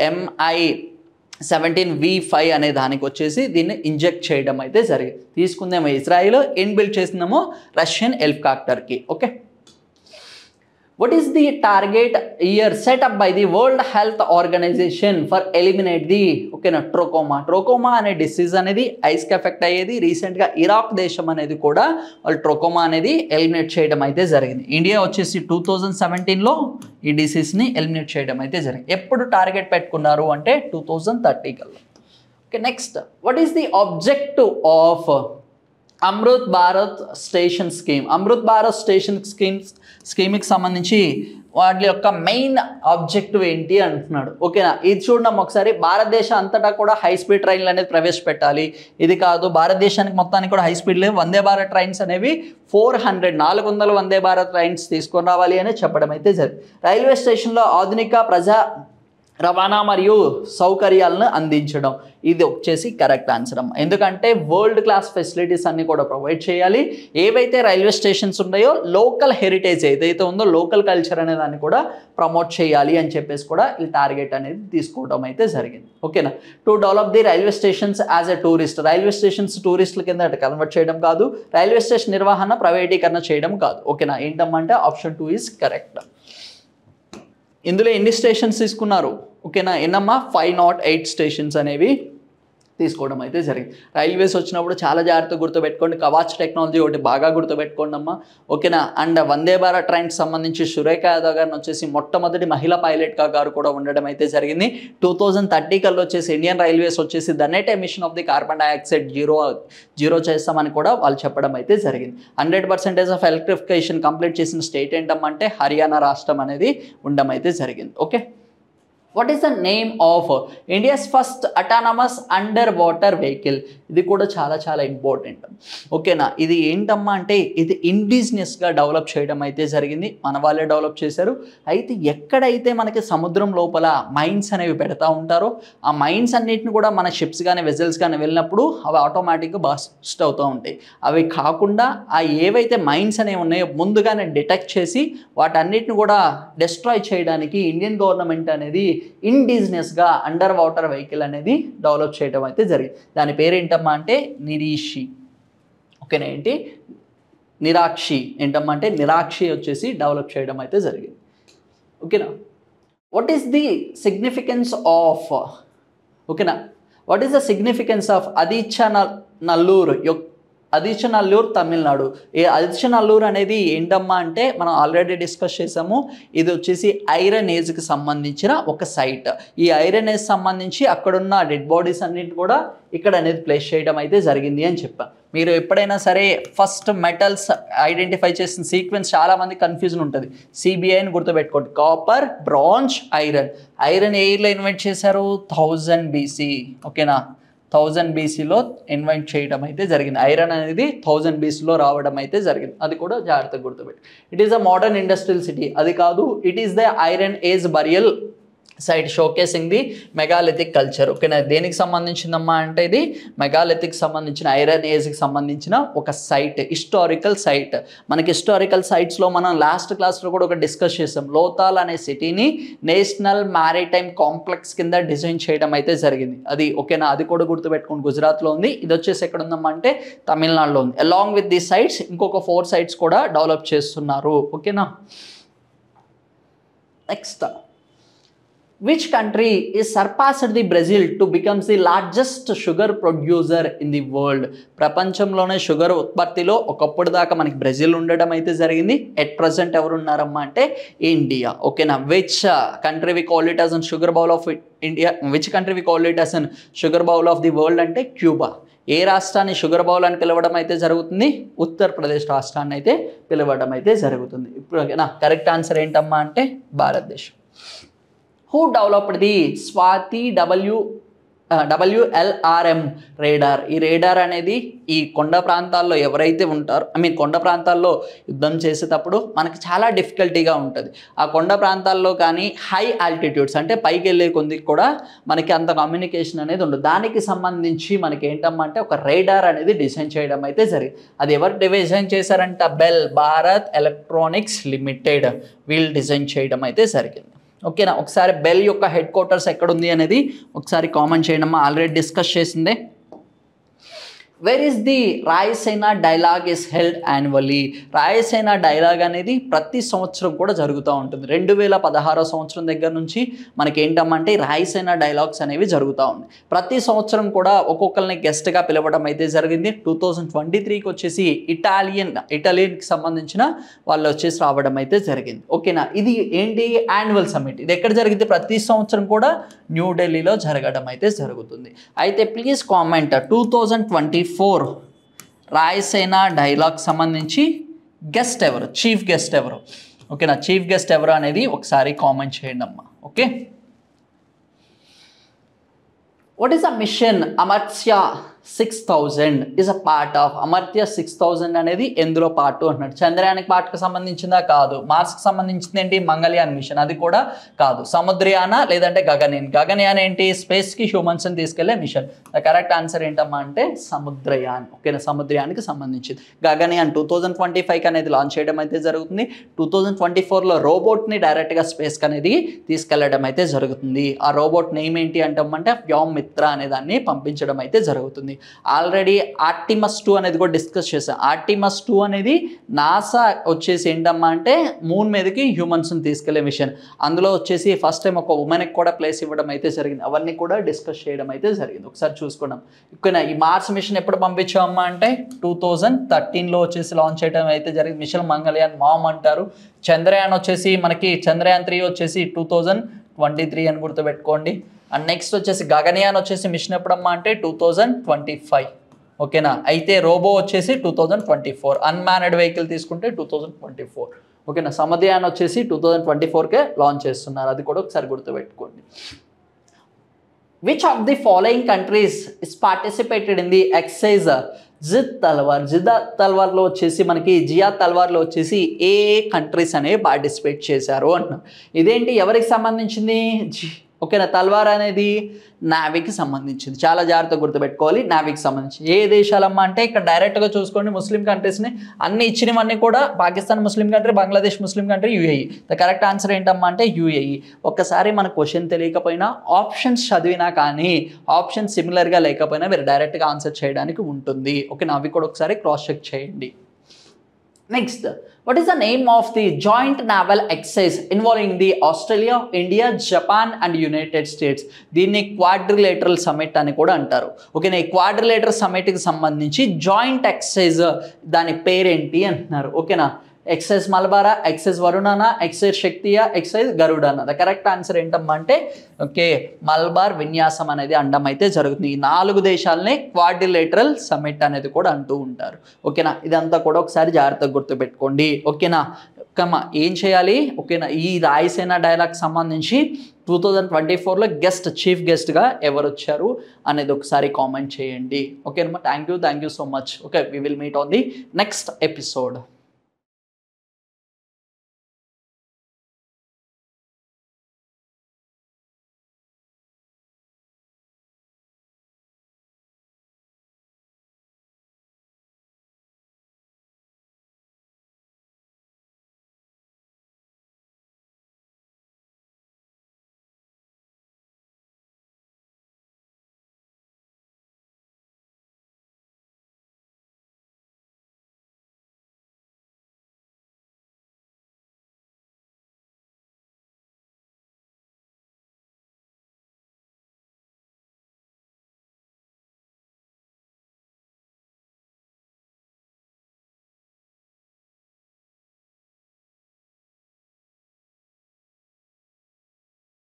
MI-17V5 అనే దానికి వచ్చేసి దీన్ని ఇంజెక్ట్ చేయడం అయితే జరిగింది. తీసుకుందేమో ఇజ్రాయిల్, ఇన్బిల్డ్ చేసిందేమో రష్యన్ హెలికాప్టర్కి. Okay, what is the target year set up by the World Health Organization for eliminate the trachoma అనే డిసీజ్ అనేది ఐస్కి ఎఫెక్ట్ అయ్యేది. రీసెంట్గా ఇరాక్ దేశం అనేది కూడా వాళ్ళు ట్రోకోమా అనేది ఎలిమినేట్ చేయడం అయితే జరిగింది. ఇండియా వచ్చేసి 2017లో ఈ డిసీజ్ని ఎలిమినేట్ చేయడం అయితే జరిగింది. ఎప్పుడు టార్గెట్ పెట్టుకున్నారు అంటే 2030 కల్లా. Okay, next, what is the objective of Amrit Bharat station scheme? Amrit Bharat station స్కీమ్కి సంబంధించి వాటి యొక్క మెయిన్ ఆబ్జెక్టివ్ ఏంటి అంటున్నాడు. ఓకేనా, ఇది చూడడం ఒకసారి. భారతదేశం అంతటా కూడా హై స్పీడ్ ట్రైన్లు అనేది ప్రవేశపెట్టాలి. ఇది కాదు, భారతదేశానికి మొత్తానికి కూడా high speed Vande Bharat trains అనేవి 400 వందే భారత్ ట్రైన్స్ తీసుకొని రావాలి అని చెప్పడం అయితే జరిగింది. రైల్వే స్టేషన్లో ఆధునిక ప్రజా రవాణా మరియు సౌకర్యాలను అందించడం ఇది వచ్చేసి కరెక్ట్ ఆన్సర్ అమ్మ. ఎందుకంటే వరల్డ్ క్లాస్ ఫెసిలిటీస్ అన్ని కూడా ప్రొవైడ్ చేయాలి. ఏవైతే రైల్వే స్టేషన్స్ ఉన్నాయో లోకల్ హెరిటేజ్ ఏదైతే ఉందో లోకల్ కల్చర్ అనే దాన్ని కూడా ప్రమోట్ చేయాలి అని చెప్పేసి కూడా ఈ టార్గెట్ అనేది తీసుకోవడం అయితే జరిగింది. ఓకేనా, to develop the railway stations as a tourist. Railway stations టూరిస్టుల కింద కన్వర్ట్ చేయడం కాదు, రైల్వే స్టేషన్ నిర్వహణ ప్రైవేటీకరణ చేయడం కాదు. ఓకేనా, ఏంటమ్మంటే ఆప్షన్ 2 ఈజ్ కరెక్ట్. ఇందులో ఎన్ని స్టేషన్స్ తీసుకున్నారు? ఓకేనా, ఎన్నమ్మా? 508 స్టేషన్స్ అనేవి తీసుకోవడం అయితే జరిగింది. రైల్వేస్ వచ్చినప్పుడు చాలా జాగ్రత్తగా గుర్తుపెట్టుకోండి. కవాచ్ టెక్నాలజీ ఒకటి బాగా గుర్తుపెట్టుకోండి అమ్మా. ఓకేనా, అండ్ వందే భారత్ ట్రైన్కి సంబంధించి సురేఖ యాదవ్ గారిని వచ్చేసి మొట్టమొదటి మహిళా పైలట్గా గారు కూడా ఉండడం అయితే జరిగింది. 2030 కల్లా వచ్చేసి ఇండియన్ రైల్వేస్ వచ్చేసి the net emission of the carbon dioxide zero చేస్తామని కూడా వాళ్ళు చెప్పడం అయితే జరిగింది. 100% ఆఫ్ ఎలక్ట్రిఫికేషన్ కంప్లీట్ చేసిన స్టేట్ ఏంటమ్మంటే హర్యానా రాష్ట్రం అనేది ఉండడం అయితే జరిగింది. Okay, what is the name of India's first autonomous underwater vehicle? ఇది కూడా చాలా చాలా ఇంపార్టెంట్. ఓకేనా, ఇది ఏంటమ్మా అంటే ఇది ఇండిజినియస్గా డెవలప్ చేయడం అయితే జరిగింది. మన వాళ్ళే డెవలప్ చేశారు. అయితే ఎక్కడైతే మనకి సముద్రం లోపల మైన్స్ అనేవి పెడతా ఉంటారో ఆ మైన్స్ అన్నిటిని కూడా మన షిప్స్ కానీ వెజల్స్ కానీ వెళ్ళినప్పుడు అవి ఆటోమేటిక్గా బస్ట్ అవుతూ ఉంటాయి. అవి కాకుండా ఆ ఏవైతే మైన్స్ అనేవి ఉన్నాయో ముందుగానే డిటెక్ట్ చేసి వాటన్నిటిని కూడా డిస్ట్రాయ్ చేయడానికి ఇండియన్ గవర్నమెంట్ అనేది ఇండిజినియస్గా అండర్ వాటర్ వెహికల్ అనేది డెవలప్ చేయడం అయితే జరిగింది. దాని పేరు ఏంటమ్మా అంటే నిరీషి. ఓకేనా, ఏంటి? నిరాక్షి. ఏంటమ్మా అంటే నిరాక్షి వచ్చేసి డెవలప్ చేయడం అయితే జరిగింది. ఓకేనా, what is the significance of ఓకేనా what is the significance of Adichanallur Tamil Nadu. ఈ ఆదిచనల్లూరు అనేది ఏంటమ్మా అంటే మనం ఆల్రెడీ డిస్కస్ చేసాము. ఇది వచ్చేసి ఐరన్ ఏజ్కి సంబంధించిన ఒక సైట్. ఈ ఐరన్ ఏజ్ సంబంధించి అక్కడున్న డెడ్ బాడీస్ అన్నిటి కూడా ఇక్కడ అనేది ప్లేస్ చేయడం అయితే జరిగింది అని చెప్పాను. మీరు ఎప్పుడైనా సరే ఫస్ట్ మెటల్స్ ఐడెంటిఫై చేసిన సీక్వెన్స్ చాలామంది కన్ఫ్యూజన్ ఉంటుంది. సిబిఐని గుర్తుపెట్టుకోండి. Copper, bronze, iron. ఐరన్ ఏ ఇయర్లో ఇన్వెంట్ చేశారు? 1000 BC. ఓకేనా, 1000 BCలో ఇన్వెంట్ చేయడం అయితే జరిగింది. ఐరన్ అనేది 1000 BCలో రావడం అయితే జరిగింది. అది కూడా జాగ్రత్తగా గుర్తుపెట్టి. It is a modern industrial city. అది కాదు, it is the iron age burial site showcasing the megalithic culture. ఓకేనా, దేనికి సంబంధించిందమ్మా అంటే ఇది మెగాలిథిక్ సంబంధించిన ఐరన్ ఏజ్కి సంబంధించిన ఒక సైట్, హిస్టారికల్ సైట్. మనకి హిస్టారికల్ సైట్స్లో మనం లాస్ట్ క్లాస్లో కూడా ఒక డిస్కస్ చేసాం. లోతాల్ అనే సిటీని నేషనల్ మ్యారిటైమ్ కాంప్లెక్స్ కింద డిజైన్ చేయడం అయితే జరిగింది. అది ఓకేనా, అది కూడా గుర్తుపెట్టుకోండి. గుజరాత్లో ఉంది. ఇది వచ్చేసి ఎక్కడ ఉందమ్మా అంటే తమిళనాడులో ఉంది. అలాంగ్ విత్ ది సైట్స్ ఇంకొక 4 సైట్స్ కూడా డెవలప్ చేస్తున్నారు. ఓకేనా, next which country is surpassed the Brazil to becomes the largest sugar producer in the world? ప్రపంచంలోనే షుగర్ ఉత్పత్తిలో ఒకప్పుడు దాకా మనకి బ్రెజిల్ ఉండడం అయితే జరిగింది. ఎట్ ప్రజెంట్ ఎవరు ఉన్నారమ్మా అంటే ఇండియా. ఓకేనా. Which country we call it as an sugar bowl of India, which country we call it as an sugar bowl of the world అంటే క్యూబా. ఏ రాష్ట్రాన్ని షుగర్ బౌల్ అని పిలవడం అయితే జరుగుతుంది? ఉత్తరప్రదేశ్ రాష్ట్రాన్ని అయితే పిలవడం అయితే జరుగుతుంది. ఇప్పుడు ఓకేనా, కరెక్ట్ ఆన్సర్ ఏంటమ్మా అంటే భారతదేశం. Who developed the Swathi WLRM radar? ఈ రేడార్ అనేది ఈ కొండ ప్రాంతాల్లో ఎవరైతే ఉంటారో, కొండ ప్రాంతాల్లో యుద్ధం చేసేటప్పుడు మనకి చాలా డిఫికల్టీగా ఉంటుంది. ఆ కొండ ప్రాంతాల్లో కానీ హై ఆల్టిట్యూడ్స్ అంటే పైకి వెళ్ళే కొద్ది కూడా మనకి అంత కమ్యూనికేషన్ అనేది ఉండదు. దానికి సంబంధించి మనకి ఏంటమ్మా అంటే ఒక రేడార్ అనేది డిజైన్ చేయడం అయితే జరిగింది. అది ఎవరు డిజైన్ చేశారంట? బెల్, భారత్ ఎలక్ట్రానిక్స్ లిమిటెడ్, వీళ్ళు డిజైన్ చేయడం అయితే జరిగింది. ఓకేనా. ఒకసారి బెల్ యొక్క హెడ్ క్వార్టర్స్ ఎక్కడుంది అనేది ఒకసారి కామెంట్ చేయండి అమ్మా. ఆల్రెడీ డిస్కస్ చేసిందే. Where is the Raisina dialogue is held annually? Raisina dialogue అనేది ప్రతి సంవత్సరం కూడా జరుగుతూ ఉంటుంది. 2016 సంవత్సరం దగ్గర నుంచి మనకి ఏంటమ్మంటే రాయసైనా డైలాగ్స్ అనేవి జరుగుతూ ఉన్నాయి. ప్రతి సంవత్సరం కూడా ఒక్కొక్కరిని గెస్ట్గా పిలవడం అయితే జరిగింది. 2023కి వచ్చేసి ఇటాలియన్కి సంబంధించిన వాళ్ళు వచ్చేసి రావడం అయితే జరిగింది. ఓకేనా. ఇది ఏంటి? Annual summit. ఇది ఎక్కడ జరిగింది? ప్రతి సంవత్సరం కూడా న్యూఢిల్లీలో జరగడం అయితే జరుగుతుంది. అయితే ప్లీజ్ కామెంట్ 2024 రాయసైనా డైలాగ్ సంబంధించి గెస్ట్ ఎవరు, చీఫ్ గెస్ట్ ఎవరు? ఓకేనా, చీఫ్ గెస్ట్ ఎవరు అనేది ఒకసారి కామెంట్ చేయండి అమ్మా. Okay. What is a mission Amartya 6000 is a part of? Amartya 6000 అనేది ఎందులో పార్ట్ అంటున్నాడు? చంద్రయానికి పార్ట్కి సంబంధించిందా? కాదు. మార్స్కి సంబంధించింది ఏంటి? మంగళయాన్ మిషన్, అది కూడా కాదు. సముద్రయాన లేదంటే గగనయాన్. గగనయాన్ ఏంటి? స్పేస్కి హ్యూమన్స్ని తీసుకెళ్లే మిషన్. ద కరెక్ట్ ఆన్సర్ ఏంటమ్మా అంటే సముద్రయాన్. ఓకేనా, సముద్రయానికి సంబంధించింది. గగనయాన్ 2025కి అనేది లాంచ్ చేయడం అయితే జరుగుతుంది. 2024లో రోబోట్ని డైరెక్ట్గా స్పేస్కి అనేది తీసుకెళ్లడం అయితే జరుగుతుంది. ఆ రోబోట్ నేమ్ ఏంటి అంటామంటే వ్యోమిత్ర అనే దాన్ని పంపించడం అయితే జరుగుతుంది. ఆల్రెడీ ఆర్టిమస్ 2 అనేది కూడా డిస్కస్ చేసాం. ఆర్టిమస్ 2 అనేది నాసా వచ్చేసి ఏంటమ్మా అంటే మూన్ మీదకి హ్యూమన్స్ని తీసుకెళ్లే మిషన్. అందులో వచ్చేసి ఫస్ట్ టైం ఒక ఉమెన్కి కూడా ప్లేస్ ఇవ్వడం అయితే జరిగింది. అవన్నీ కూడా డిస్కస్ చేయడం అయితే జరిగింది. ఒకసారి చూసుకున్నాం. ఇక్కడ ఈ మార్స్ మిషన్ ఎప్పుడు పంపించామమ్మా అంటే 2013లో వచ్చేసి లాంచ్ చేయడం అయితే జరిగింది. మిషన్ మంగళయాన్ మామ్ అంటారు. చంద్రయాన్ వచ్చేసి మనకి చంద్రయాన్ 3 వచ్చేసి 2023 అని గుర్తుపెట్టుకోండి. అండ్ నెక్స్ట్ వచ్చేసి గగనయాన్ వచ్చేసి మిషన్ ఎప్పుడమ్మా అంటే 2025. ఓకేనా. అయితే రోబో వచ్చేసి 2024. అన్మ్యాన్డ్ వెహికల్ తీసుకుంటే 2024. ఓకేనా. సముద్రయాన్ వచ్చేసి 2024కే లాంచ్ చేస్తున్నారు. అది కూడా ఒకసారి గుర్తుపెట్టుకోండి. Which of the following countries is participated in the exercise Zayed Talwar? తల్వార్లో వచ్చేసి మనకి తల్వార్లో వచ్చేసి ఏ కంట్రీస్ అనేవి పార్టిసిపేట్ చేశారు అంటున్నారు. ఇదేంటి? ఎవరికి సంబంధించింది? ఓకేనా. తల్వార్ అనేది నావీకి సంబంధించింది. చాలా జాగ్రత్తగా గుర్తుపెట్టుకోవాలి. నావీకి సంబంధించి ఏ దేశాలమ్మా అంటే ఇక్కడ డైరెక్ట్గా చూసుకోండి. ముస్లిం కంట్రీస్ని అన్ని ఇచ్చినవన్నీ కూడా Pakistan Muslim country, Bangladesh Muslim country, UAE. The correct answer ఏంటమ్మా అంటే యుఏఈ. ఒక్కసారి మన క్వశ్చన్ తెలియకపోయినా ఆప్షన్స్ చదివినా కానీ ఆప్షన్ సిమిలర్గా లేకపోయినా మీరు డైరెక్ట్గా ఆన్సర్ చేయడానికి ఉంటుంది. ఓకేనా. అవి కూడా ఒకసారి క్రాస్ చెక్ చేయండి. Next, what is the name of the joint naval exercise involving the Australia, India, Japan and United States? దీన్ని క్వాడ్రిలేటరల్ సమ్మిట్ అని కూడా అంటారు. ఓకేనా. ఈ క్వాడ్రిలేటరల్ సమ్మిట్కి సంబంధించి జాయింట్ ఎక్సర్సైజ్ దాని పేరేంటి అంటున్నారు. ఓకేనా. ఎక్సైజ్ మలబారా, ఎక్సైజ్ వరుణానా, ఎక్సైజ్ శక్తియా, ఎక్సైజ్ గరుడానా? ద కరెక్ట్ ఆన్సర్ ఏంటమ్మా అంటే ఓకే మల్బార్ విన్యాసం అనేది అండం అయితే జరుగుతుంది. ఈ 4 దేశాలనే క్వాడ్రిలేటరల్ సమ్మిట్ అనేది కూడా అంటూ ఉంటారు. ఓకేనా. ఇదంతా కూడా ఒకసారి జాగ్రత్తగా గుర్తుపెట్టుకోండి. ఓకేనా. ఏం చేయాలి? ఓకేనా. ఈ రాయసైనా డైలాగ్ సంబంధించి 2024లో చీఫ్ గెస్ట్గా ఎవరు వచ్చారు అనేది ఒకసారి కామెంట్ చేయండి. ఓకేనమ్మా. Thank you so much. Okay, we will meet on the next episode.